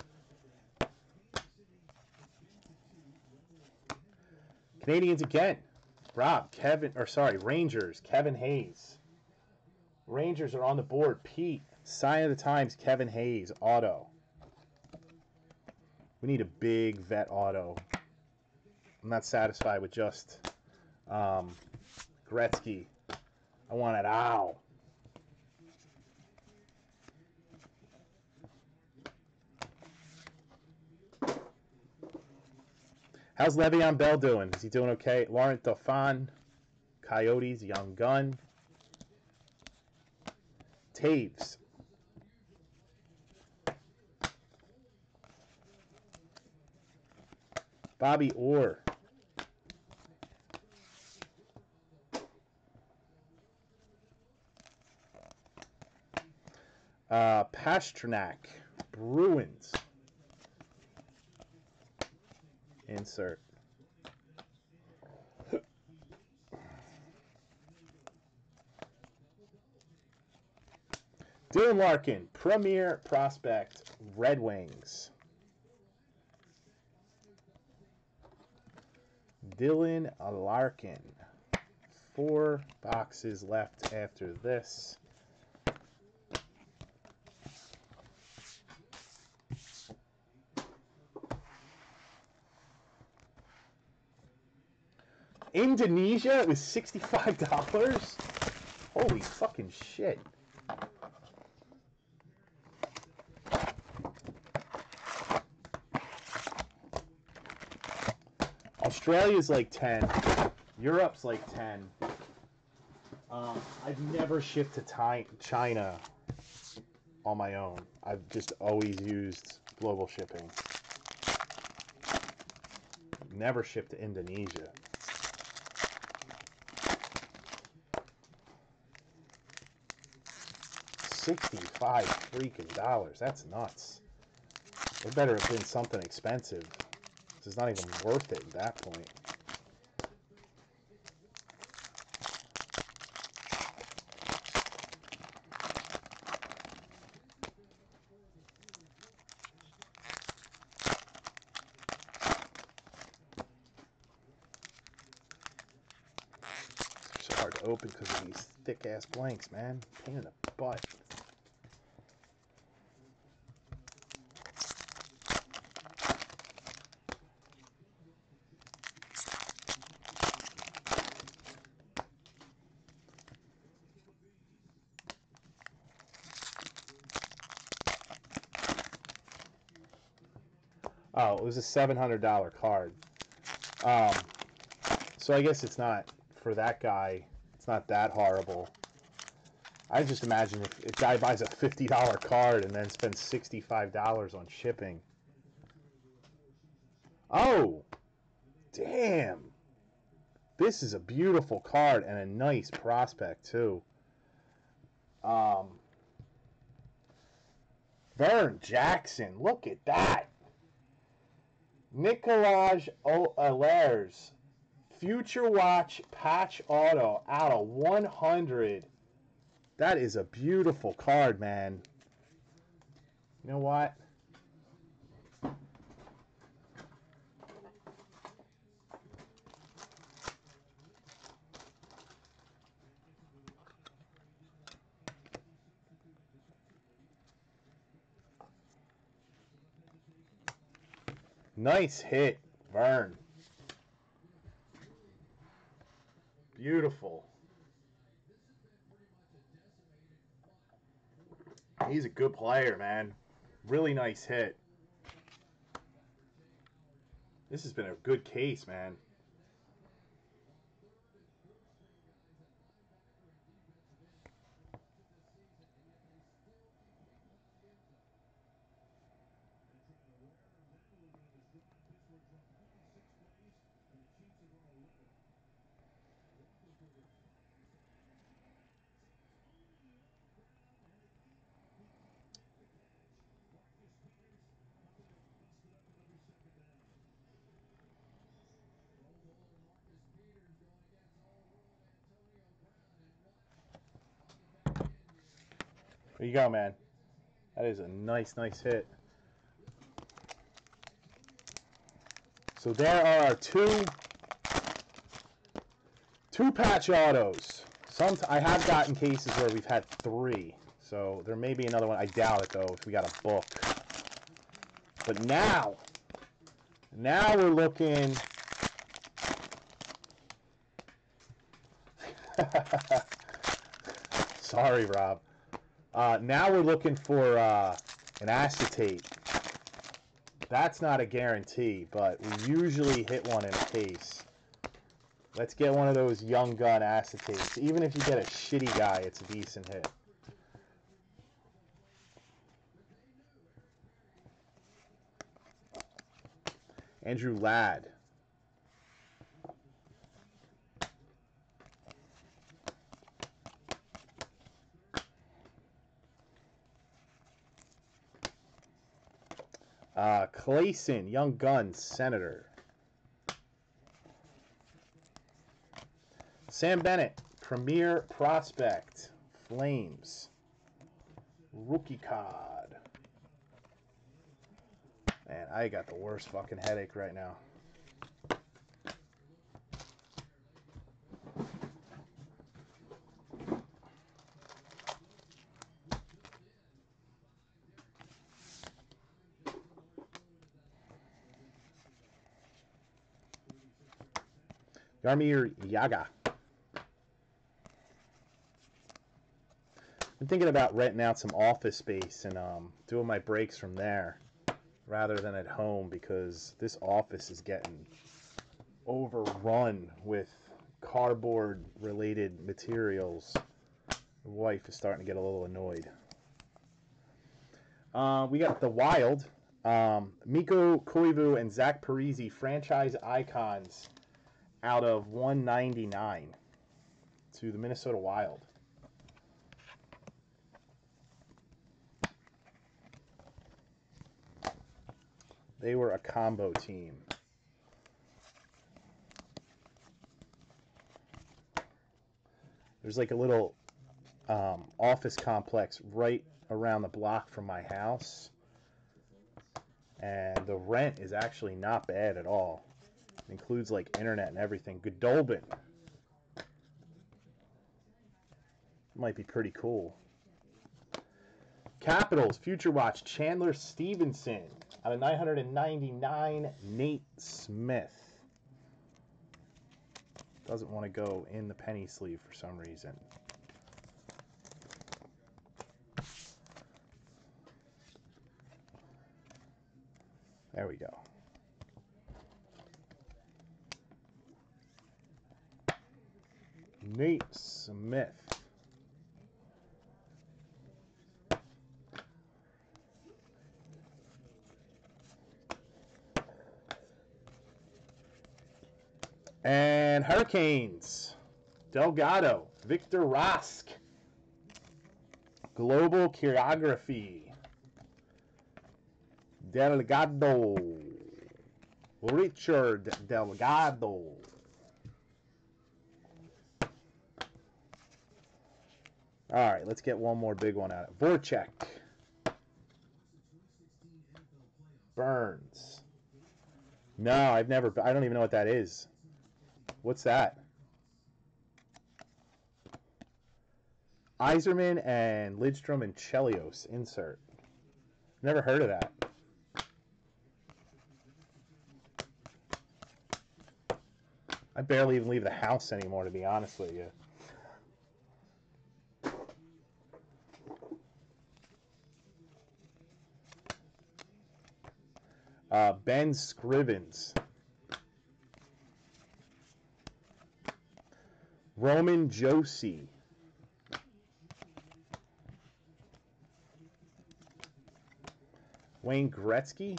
Canadians again. Rangers, Kevin Hayes. Rangers are on the board. Pete, Sign of the Times, Kevin Hayes, auto. We need a big vet auto. I'm not satisfied with just Gretzky. I want it. Ow. How's Le'Veon Bell doing? Is he doing okay? Laurent Dauphin, Coyotes, Young Gun. Taves. Bobby Orr. Pastrnak. Bruins. Insert. Dylan Larkin, Premier Prospect, Red Wings. Dylan Larkin. 4 boxes left after this. Indonesia, it was $65. Holy fucking shit. Australia's like 10. Europe's like 10. I've never shipped to China on my own. I've just always used global shipping. Never shipped to Indonesia. $65 freaking dollars. That's nuts. It better have been something expensive. It's not even worth it at that point. It's so hard to open because of these thick ass blanks, man. Pain in the butt. Oh, it was a $700 card. So I guess it's not, for that guy, it's not that horrible. I just imagine if a guy buys a $50 card and then spends $65 on shipping. Oh, damn. This is a beautiful card and a nice prospect, too. Vern Jackson, look at that. Nicolaj Ehlers, Future Watch patch auto out of 100. That is a beautiful card, man. You know what? Nice hit, Vern. Beautiful. He's a good player, man. Really nice hit. This has been a good case, man. There you go, man. That is a nice, nice hit. So there are two patch autos. I have gotten cases where we've had 3. So there may be another one. I doubt it, though, if we got a book. But now we're looking... Sorry, Rob. Now we're looking for an acetate. That's not a guarantee, but we usually hit one in a case. Let's get one of those Young Gun acetates. Even if you get a shitty guy, it's a decent hit. Andrew Ladd. Clayson, Young Guns, Senator. Sam Bennett, Premier Prospect, Flames. Rookie card. Man, I got the worst fucking headache right now. Yarmir Yaga. I'm thinking about renting out some office space and doing my breaks from there rather than at home, because this office is getting overrun with cardboard related materials. The wife is starting to get a little annoyed. We got the Wild, Mikko Koivu and Zach Parise, franchise icons out of 199 to the Minnesota Wild. They were a combo team. There's like a little office complex right around the block from my house, and the rent is actually not bad at all. It includes like internet and everything. Godolphin might be pretty cool. Capitals, Future Watch, Chandler Stevenson out of 999, Nate Smith. Doesn't want to go in the penny sleeve for some reason. There we go. Nate Smith. And Hurricanes, Delgado, Victor Rask, Global Choreography, Delgado, Richard Delgado. All right, let's get one more big one out of it. Voracek, Burns. No, I don't even know what that is. What's that? Yzerman and Lidstrom and Chelios insert. Never heard of that. I barely even leave the house anymore, to be honest with you. Ben Scrivens. Roman Josi. Wayne Gretzky.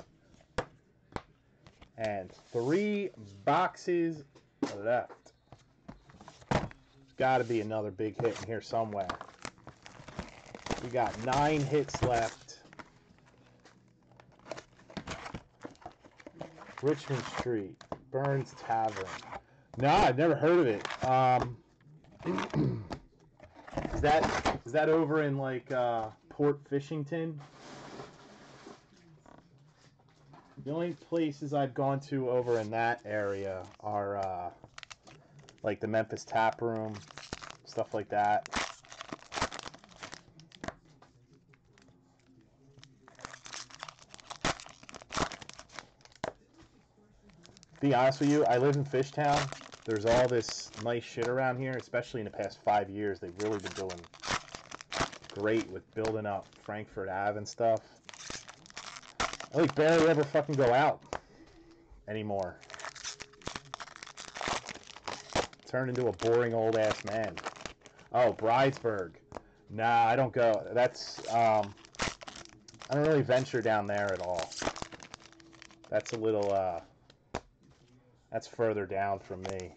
And 3 boxes left. There's got to be another big hit in here somewhere. We got 9 hits left. Richmond Street, Burns Tavern. No, I've never heard of it. Is that over in like Port Fishington? The only places I've gone to over in that area are like the Memphis Tap Room, stuff like that. To be honest with you, I live in Fishtown. There's all this nice shit around here, especially in the past 5 years. They've really been doing great with building up Frankfurt Ave and stuff. I like barely ever fucking go out anymore. Turned into a boring old ass man. Oh, Bridesburg. Nah, I don't go. That's I don't really venture down there at all. That's a little that's further down from me.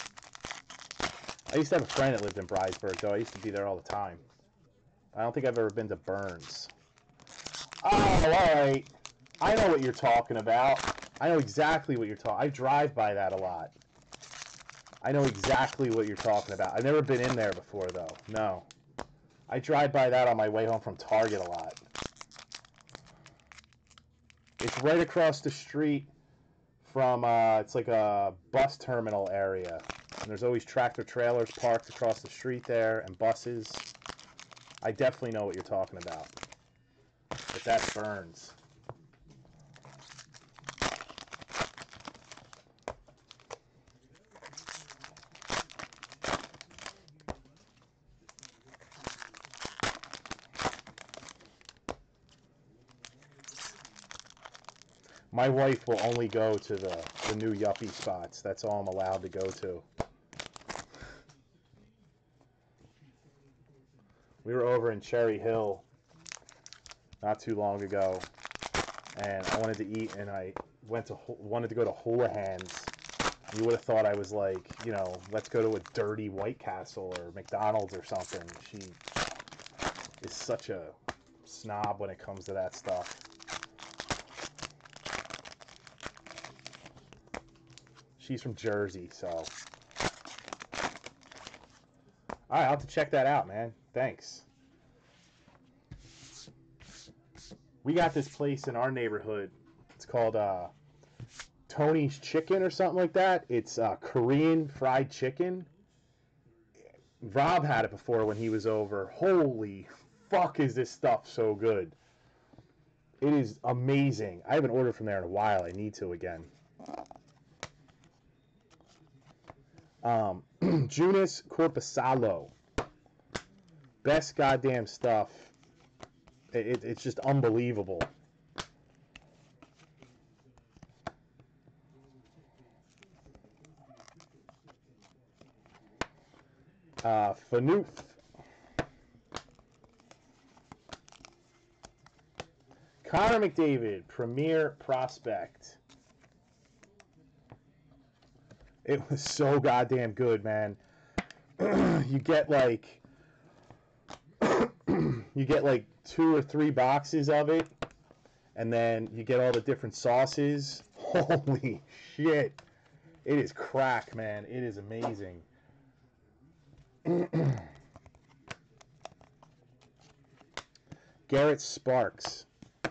I used to have a friend that lived in Bridesburg, though. I used to be there all the time. I don't think I've ever been to Burns. Oh, all right. I know what you're talking about. I know exactly what you're talking. I drive by that a lot. I know exactly what you're talking about. I've never been in there before, though. No. I drive by that on my way home from Target a lot. It's right across the street from, it's like a bus terminal area. And there's always tractor trailers parked across the street there and buses. I definitely know what you're talking about. But that's Burns. My wife will only go to the new yuppie spots. That's all I'm allowed to go to. We were over in Cherry Hill not too long ago, and I wanted to eat, and I wanted to go to Houlihan's. You would have thought I was like, you know, let's go to a dirty White Castle or McDonald's or something. She is such a snob when it comes to that stuff. She's from Jersey, so. All right, I'll have to check that out, man. Thanks. We got this place in our neighborhood. It's called Tony's Chicken or something like that. It's Korean fried chicken. Rob had it before when he was over. Holy fuck, is this stuff so good. It is amazing. I haven't ordered from there in a while. I need to again. Junis Corpusalo. Best goddamn stuff. It's just unbelievable. Fanoof. Connor McDavid, Premier Prospect. It was so goddamn good, man. You get like 2 or 3 boxes of it, and then you get all the different sauces. Holy shit. It is crack, man. It is amazing. Garrett Sparks.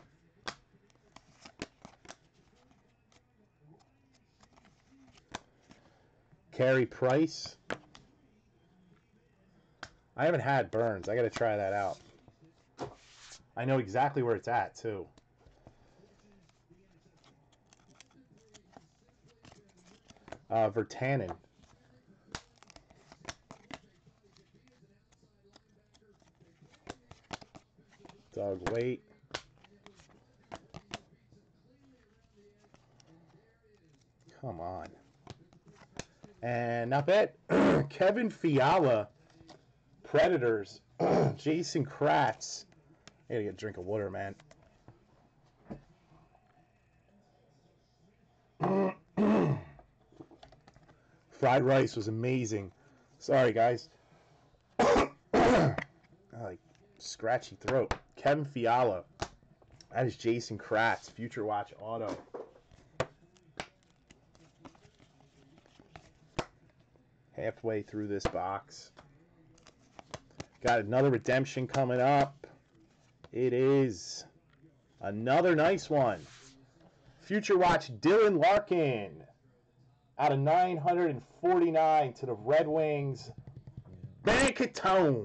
Carey Price. I haven't had Burns. I got to try that out. I know exactly where it's at, too. Virtanen. Doug Weight. Come on. And not bad. Kevin Fiala. Predators. Jason Kratz. I gotta get a drink of water, man. Fried rice was amazing. Sorry, guys. Like scratchy throat. Kevin Fiala. That is Jason Kratz. Future Watch Auto. Halfway through this box. Got another redemption coming up. It is another nice one. Future Watch Dylan Larkin. Out of 949 to the Red Wings. Bankatone.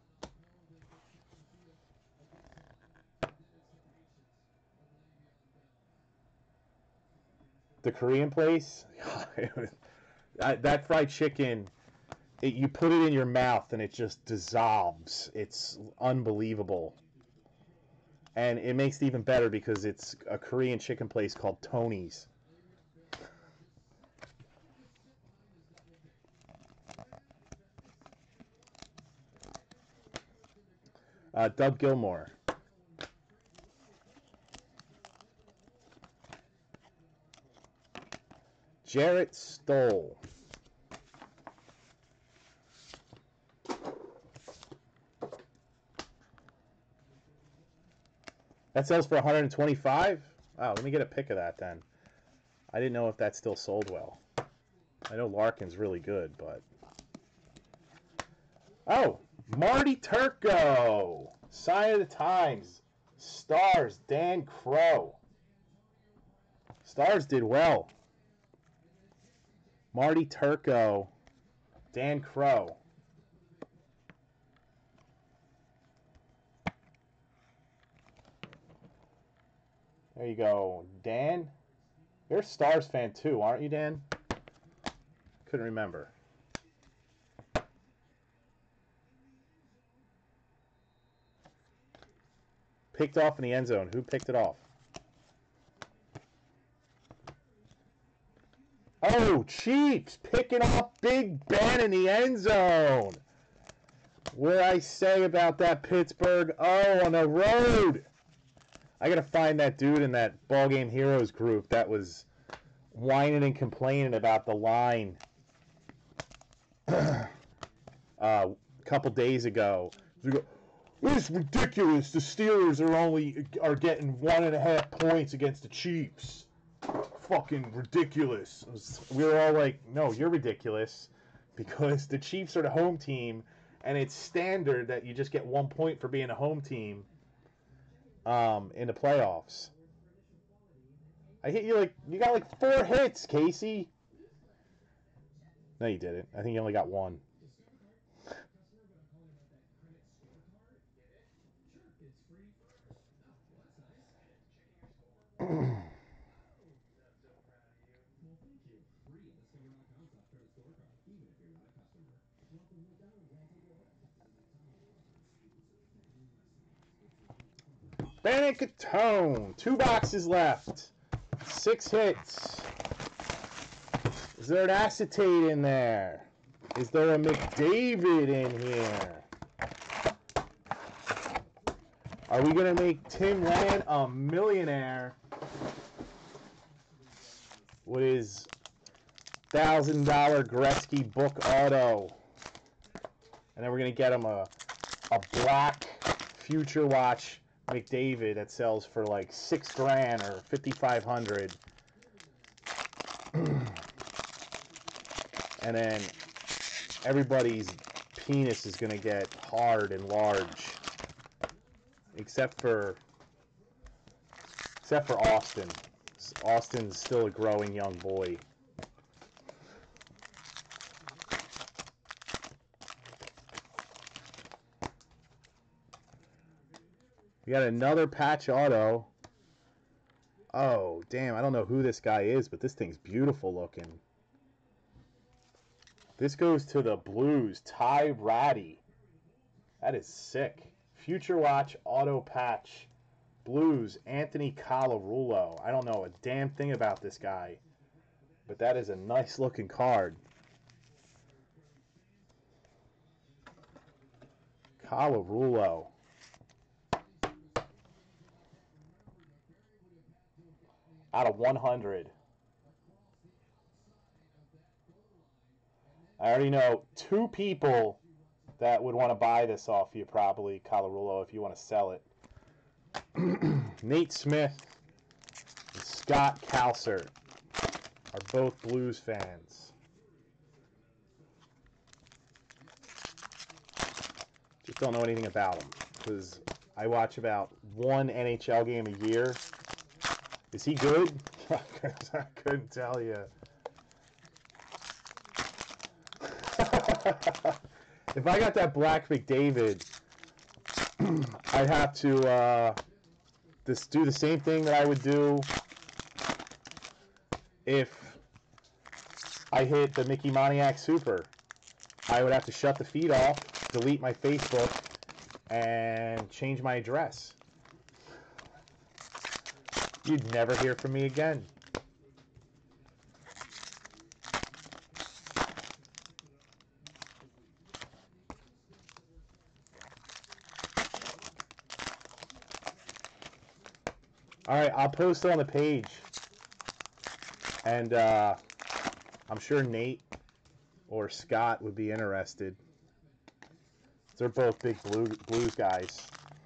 The Korean place. That fried chicken, you put it in your mouth and it just dissolves. It's unbelievable. And it makes it even better because it's a Korean chicken place called Tony's. Doug Gilmour. Jarrett Stoll. That sells for $125? Wow, let me get a pic of that then. I didn't know if that still sold well. I know Larkin's really good, but... Oh, Marty Turco. Sign of the Times. Stars, Dan Crow. Stars did well. Marty Turco. Dan Crow. There you go, Dan. You're a Stars fan too, aren't you, Dan? Couldn't remember. Picked off in the end zone. Who picked it off? Oh, Chiefs picking off Big Ben in the end zone. What did I say about that Pittsburgh? Oh, on the road. I got to find that dude in that Ball Game Heroes group that was whining and complaining about the line a couple days ago. It's ridiculous. The Steelers are getting 1.5 points against the Chiefs. Fucking ridiculous. We were all like, no, you're ridiculous, because the Chiefs are the home team, and it's standard that you just get 1 point for being a home team in the playoffs. I hit you you got like 4 hits, Casey. No, you didn't. I think you only got 1. Bennett Catone. 2 boxes left. 6 hits. Is there an acetate in there? Is there a McDavid in here? Are we going to make Tim Land a millionaire with his $1,000 Gretzky book auto? And then we're going to get him a black Future Watch McDavid that sells for like $6,000 or $5,500. And then everybody's penis is going to get hard and large. Except for Austin. Austin's still a growing young boy. We got another patch auto. Oh, damn. I don't know who this guy is, but this thing's beautiful looking. This goes to the Blues. Ty Ratty. That is sick. Future Watch auto patch. Blues. Anthony Colarulo. I don't know a damn thing about this guy, but that is a nice looking card. Colarulo. Out of 100. I already know 2 people that would want to buy this off you, probably, Colarulo, if you want to sell it. Nate Smith and Scott Calser are both Blues fans. Just don't know anything about them, because I watch about 1 NHL game a year. Is he good? I couldn't tell you. If I got that black McDavid, I'd have to just do the same thing that I would do if I hit the Mickey Moniak Super. I would have to shut the feed off, delete my Facebook, and change my address. You'd never hear from me again. All right, I'll post it on the page. And I'm sure Nate or Scott would be interested. They're both big Blues guys.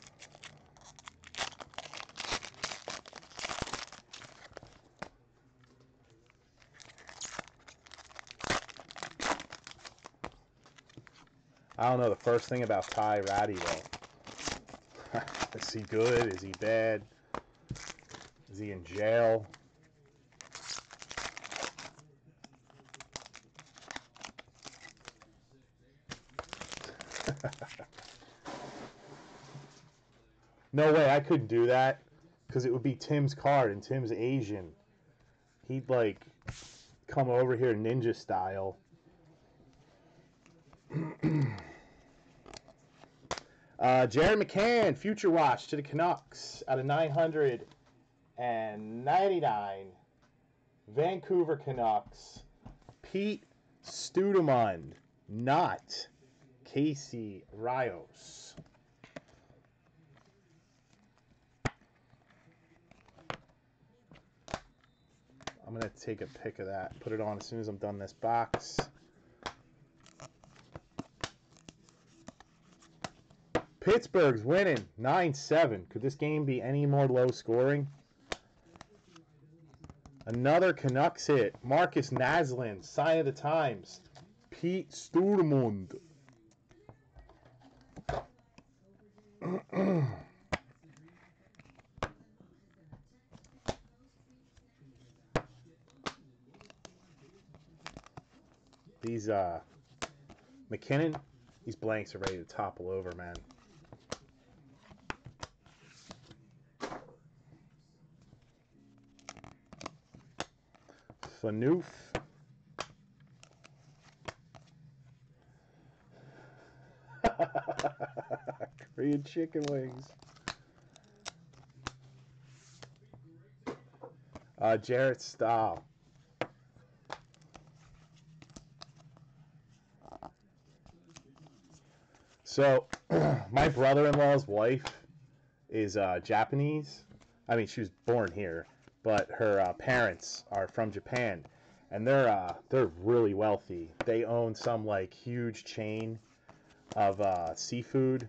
I don't know the first thing about Ty Ratty, though. Is he good? Is he bad? Is he in jail? No way, I couldn't do that, because it would be Tim's card, and Tim's Asian. He'd, like, come over here ninja style. Jared McCann, Future Watch to the Canucks out of 999. Vancouver Canucks. Pete Studemund, not Casey Rios. I'm going to take a pic of that, put it on as soon as I'm done this box. Pittsburgh's winning 9-7. Could this game be any more low scoring? Another Canucks hit. Marcus Naslund, sign of the times. Pete Studemund. These McKinnon, these blanks are ready to topple over, man. Phaneuf. Korean chicken wings. Jarrett Stahl. So, my brother-in-law's wife is Japanese. I mean, she was born here, but her parents are from Japan, and they're really wealthy. They own some like huge chain of seafood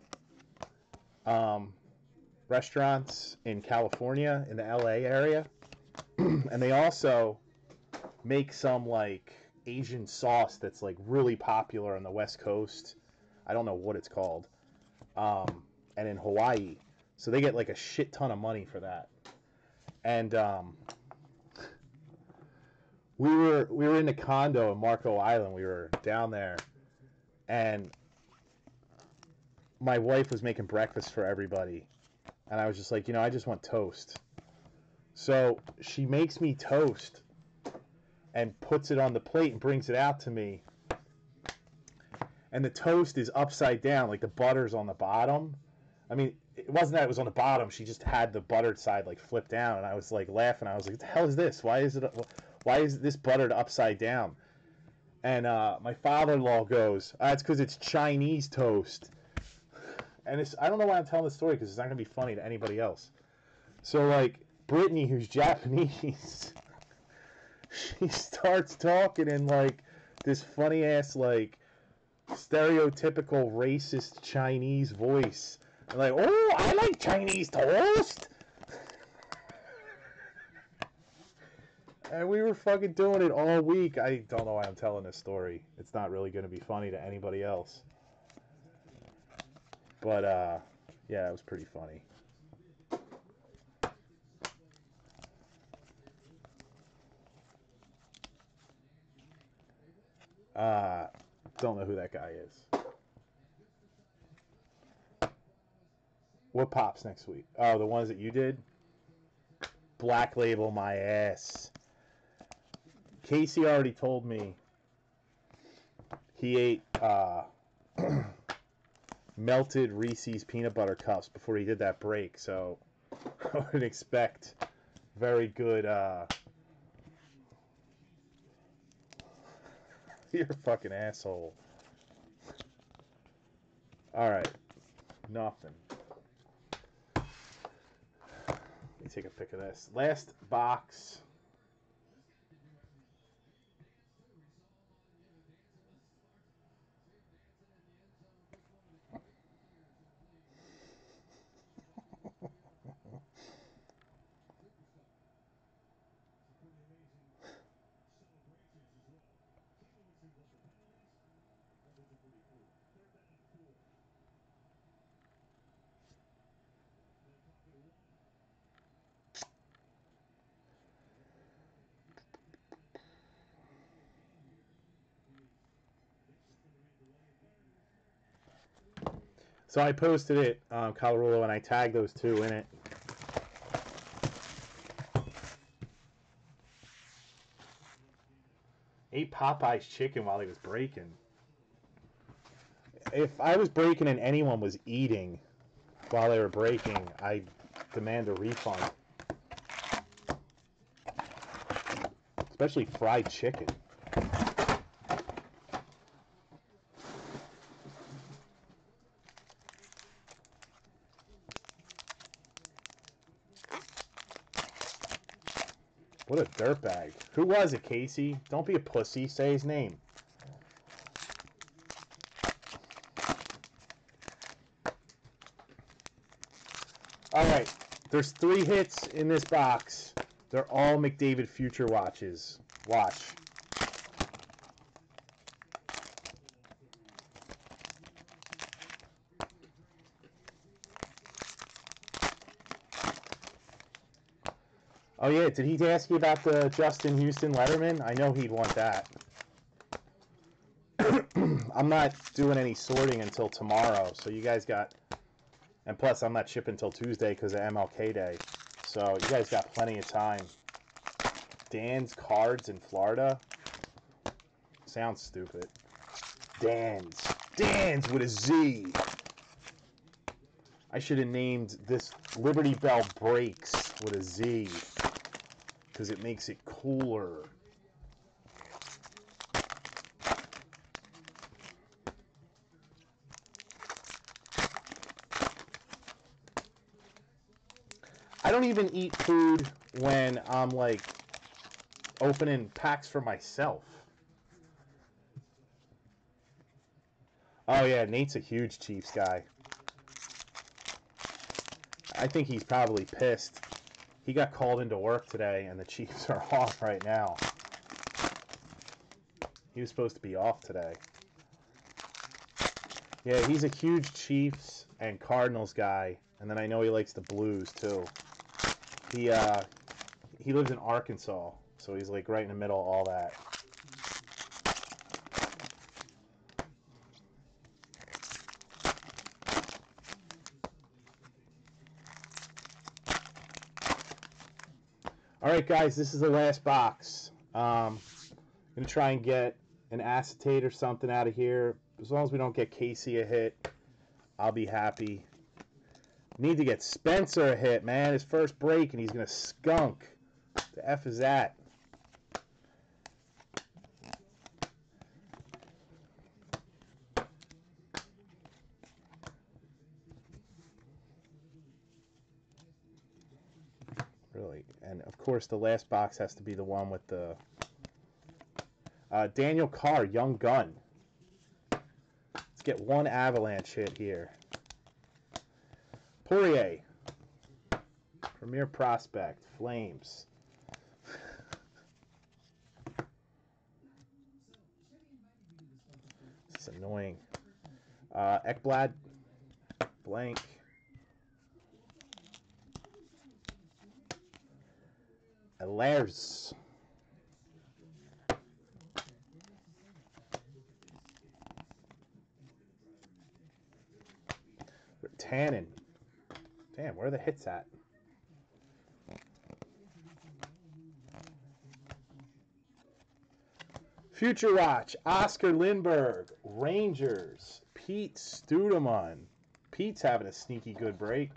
restaurants in California, in the LA area, and they also make some like Asian sauce that's like really popular on the West Coast. I don't know what it's called, and in Hawaii. So they get like a shit ton of money for that. And we were in the condo in Marco Island. We were down there, and my wife was making breakfast for everybody, and I was just like, I just want toast. So she makes me toast and puts it on the plate and brings it out to me. And the toast is upside down, like the butter's on the bottom. I mean, it wasn't that it was on the bottom. She just had the buttered side like flipped down, and I was like laughing. I was like, "What the hell is this? Why is this buttered upside down?" And my father-in-law goes, "It's because it's Chinese toast." And I don't know why I'm telling this story because it's not gonna be funny to anybody else. So like Brittany, who's Japanese, she starts talking in like this funny ass like stereotypical racist Chinese voice. And like, "Oh, I like Chinese toast." And we were fucking doing it all week. I don't know why I'm telling this story. It's not really going to be funny to anybody else. But, yeah, it was pretty funny. Don't know who that guy is. What pops next week? Oh, the ones that you did? Black Label my ass. Casey already told me he ate melted Reese's peanut butter cups before he did that break, so I would expect very good. You're a fucking asshole. Alright. Nothing. Let me take a pic of this. Last box. So I posted it, Colorado, and I tagged those two in it. Ate Popeye's chicken while he was breaking. If I was breaking and anyone was eating while they were breaking, I demand a refund. Especially fried chicken. What a dirtbag. Who was it, Casey? Don't be a pussy. Say his name. All right. There's 3 hits in this box. They're all McDavid Future Watches. Watch. Oh, yeah. Did he ask you about the Justin Houston Letterman? I know he'd want that. I'm not doing any sorting until tomorrow, so you guys got... And plus, I'm not shipping until Tuesday because of MLK Day. So you guys got plenty of time. Dan's Cards in Florida? Sounds stupid. Dan's. Dan's with a Z. I should have named this Liberty Bell Breaks with a Z. Because it makes it cooler. I don't even eat food when I'm like opening packs for myself. Oh yeah, Nate's a huge Chiefs guy. I think he's probably pissed. He got called into work today and the Chiefs are off right now. He was supposed to be off today. Yeah, he's a huge Chiefs and Cardinals guy. And then I know he likes the Blues too. He lives in Arkansas, so he's like right in the middle of all that. All right, guys, this is the last box. I'm going to try and get an acetate or something out of here. As long as we don't get Casey a hit, I'll be happy. Need to get Spencer a hit, man. His first break, and he's going to skunk. The F is that? Really. And, of course, the last box has to be the one with the... Daniel Carr, Young Gun. Let's get one Avalanche hit here. Poirier. Premier Prospect. Flames. This is annoying. Ekblad. Blank. Alers. Tannen. Damn, where are the hits at? Future Watch, Oscar Lindbergh, Rangers, Pete Studeman. Pete's having a sneaky good break.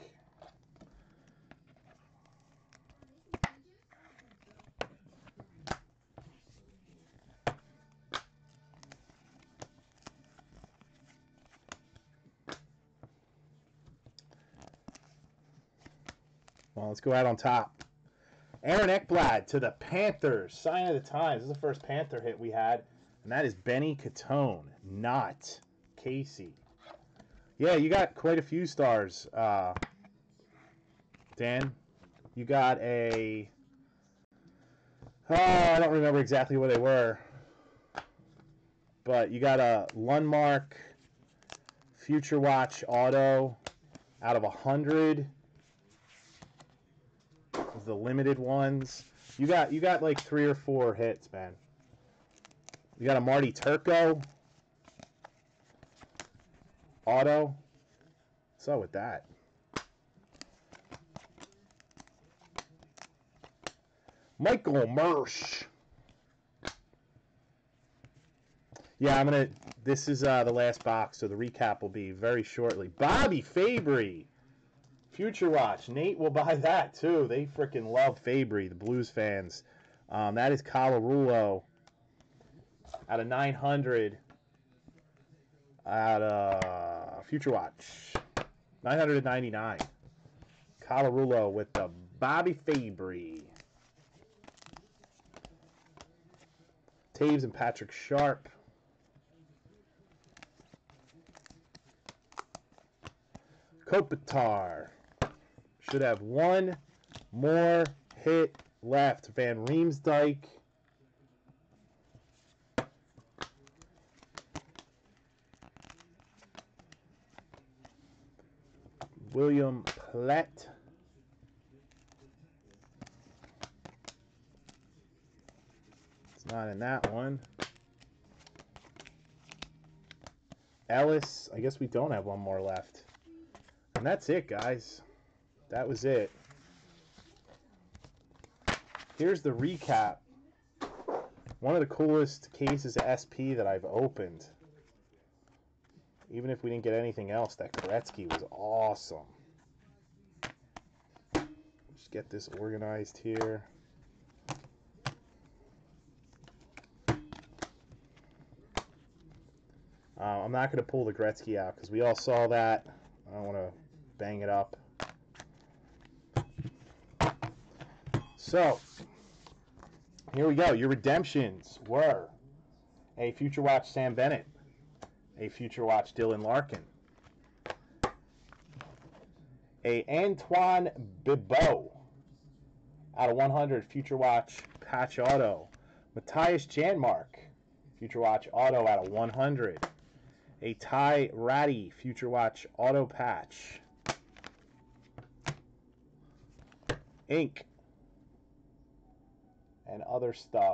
Well, let's go out on top. Aaron Ekblad to the Panthers. Sign of the times. This is the first Panther hit we had. And that is Benny Catone, not Casey. Yeah, you got quite a few stars, Dan. You got a... Oh, I don't remember exactly what they were. But you got a Lundmark Future Watch Auto out of 100. The limited ones. You got like 3 or 4 hits, man. You got a Marty Turco auto. What's up with that? Michael Mersch. Yeah, this is the last box, so the recap will be very shortly. Bobby Fabry. Future Watch. Nate will buy that, too. They freaking love Fabry, the Blues fans. That is Colarulo out of 900 out of Future Watch. 999. Colarulo with the Bobby Fabry. Taves and Patrick Sharp. Kopitar. Should have one more hit left. Van Riemsdyk. William Plett. It's not in that one. Ellis. I guess we don't have one more left. And that's it, guys. That was it. Here's the recap. One of the coolest cases of SP that I've opened. Even if we didn't get anything else, that Gretzky was awesome. Just get this organized here. I'm not going to pull the Gretzky out because we all saw that. I don't want to bang it up. So, here we go. Your redemptions were a Future Watch Sam Bennett, a Future Watch Dylan Larkin, a Antoine Bibeau out of 100 Future Watch Patch Auto, Matthias Janmark Future Watch Auto out of 100, a Ty Ratty Future Watch Auto Patch, ink, and other stuff.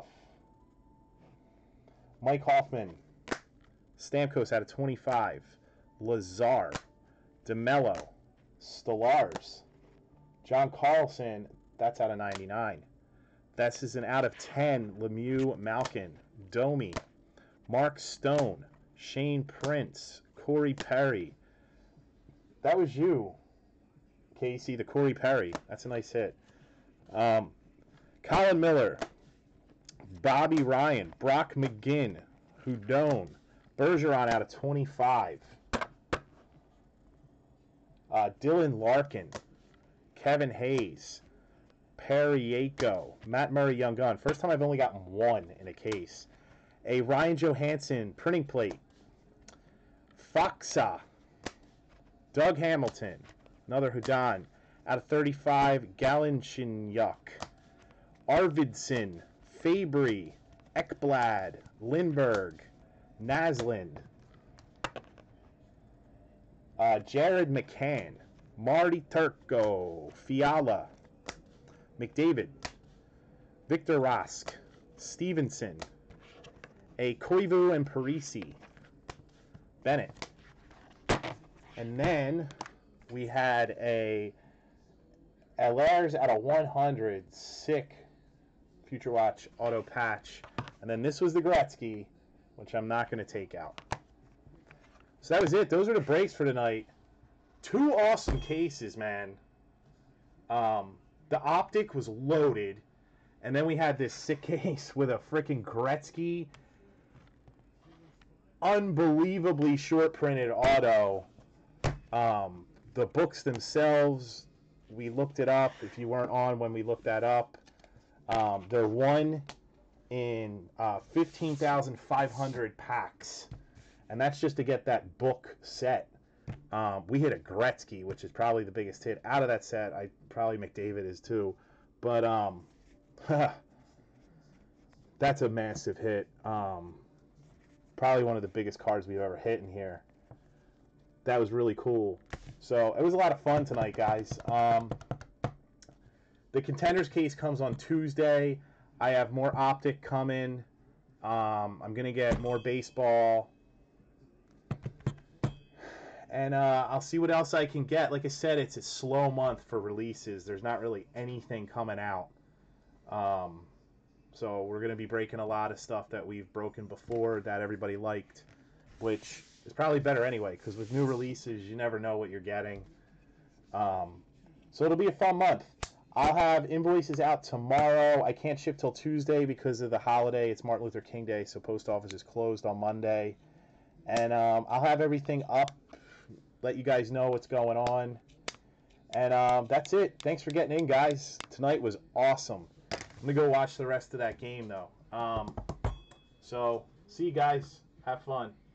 Mike Hoffman, Stamkos out of 25, Lazar, DeMello, Stolarz, John Carlson, that's out of 99. This is an out of 10, Lemieux Malkin, Domi, Mark Stone, Shane Prince, Corey Perry. That was you, Casey, the Corey Perry. That's a nice hit. Colin Miller, Bobby Ryan, Brock McGinn, Houdon, Bergeron out of 25. Dylan Larkin, Kevin Hayes, Periaco, Matt Murray Young Gun. First time I've only gotten one in a case. A Ryan Johansson printing plate. Foxa, Doug Hamilton, another Houdon out of 35. Galchenyuk, Arvidsson, Fabry, Ekblad, Lindbergh, Naslund, Jared McCann, Marty Turco, Fiala, McDavid, Victor Rask, Stevenson, a Koivu and Parisi, Bennett. And then we had a Ehlers out of 100, sick Future Watch Auto Patch. And then this was the Gretzky, which I'm not going to take out. So that was it. Those are the breaks for tonight. Two awesome cases, man. The Optic was loaded. And then we had this sick case with a freaking Gretzky. Unbelievably short printed auto. The books themselves, we looked it up. If you weren't on when we looked that up, they're one in 15,500 packs. And that's just to get that book set. We hit a Gretzky, which is probably the biggest hit out of that set. Probably McDavid is too. But that's a massive hit. Probably one of the biggest cards we've ever hit in here. That was really cool. So it was a lot of fun tonight, guys. The Contenders case comes on Tuesday. I have more Optic coming. I'm going to get more baseball. And I'll see what else I can get. Like I said, it's a slow month for releases. There's not really anything coming out. So we're going to be breaking a lot of stuff that we've broken before that everybody liked, which is probably better anyway, because with new releases, you never know what you're getting. So it'll be a fun month. I'll have invoices out tomorrow. I can't ship till Tuesday because of the holiday. It's Martin Luther King Day, so post office is closed on Monday. And I'll have everything up, let you guys know what's going on. And that's it. Thanks for getting in, guys. Tonight was awesome. I'm going to go watch the rest of that game, though. So, see you guys. Have fun.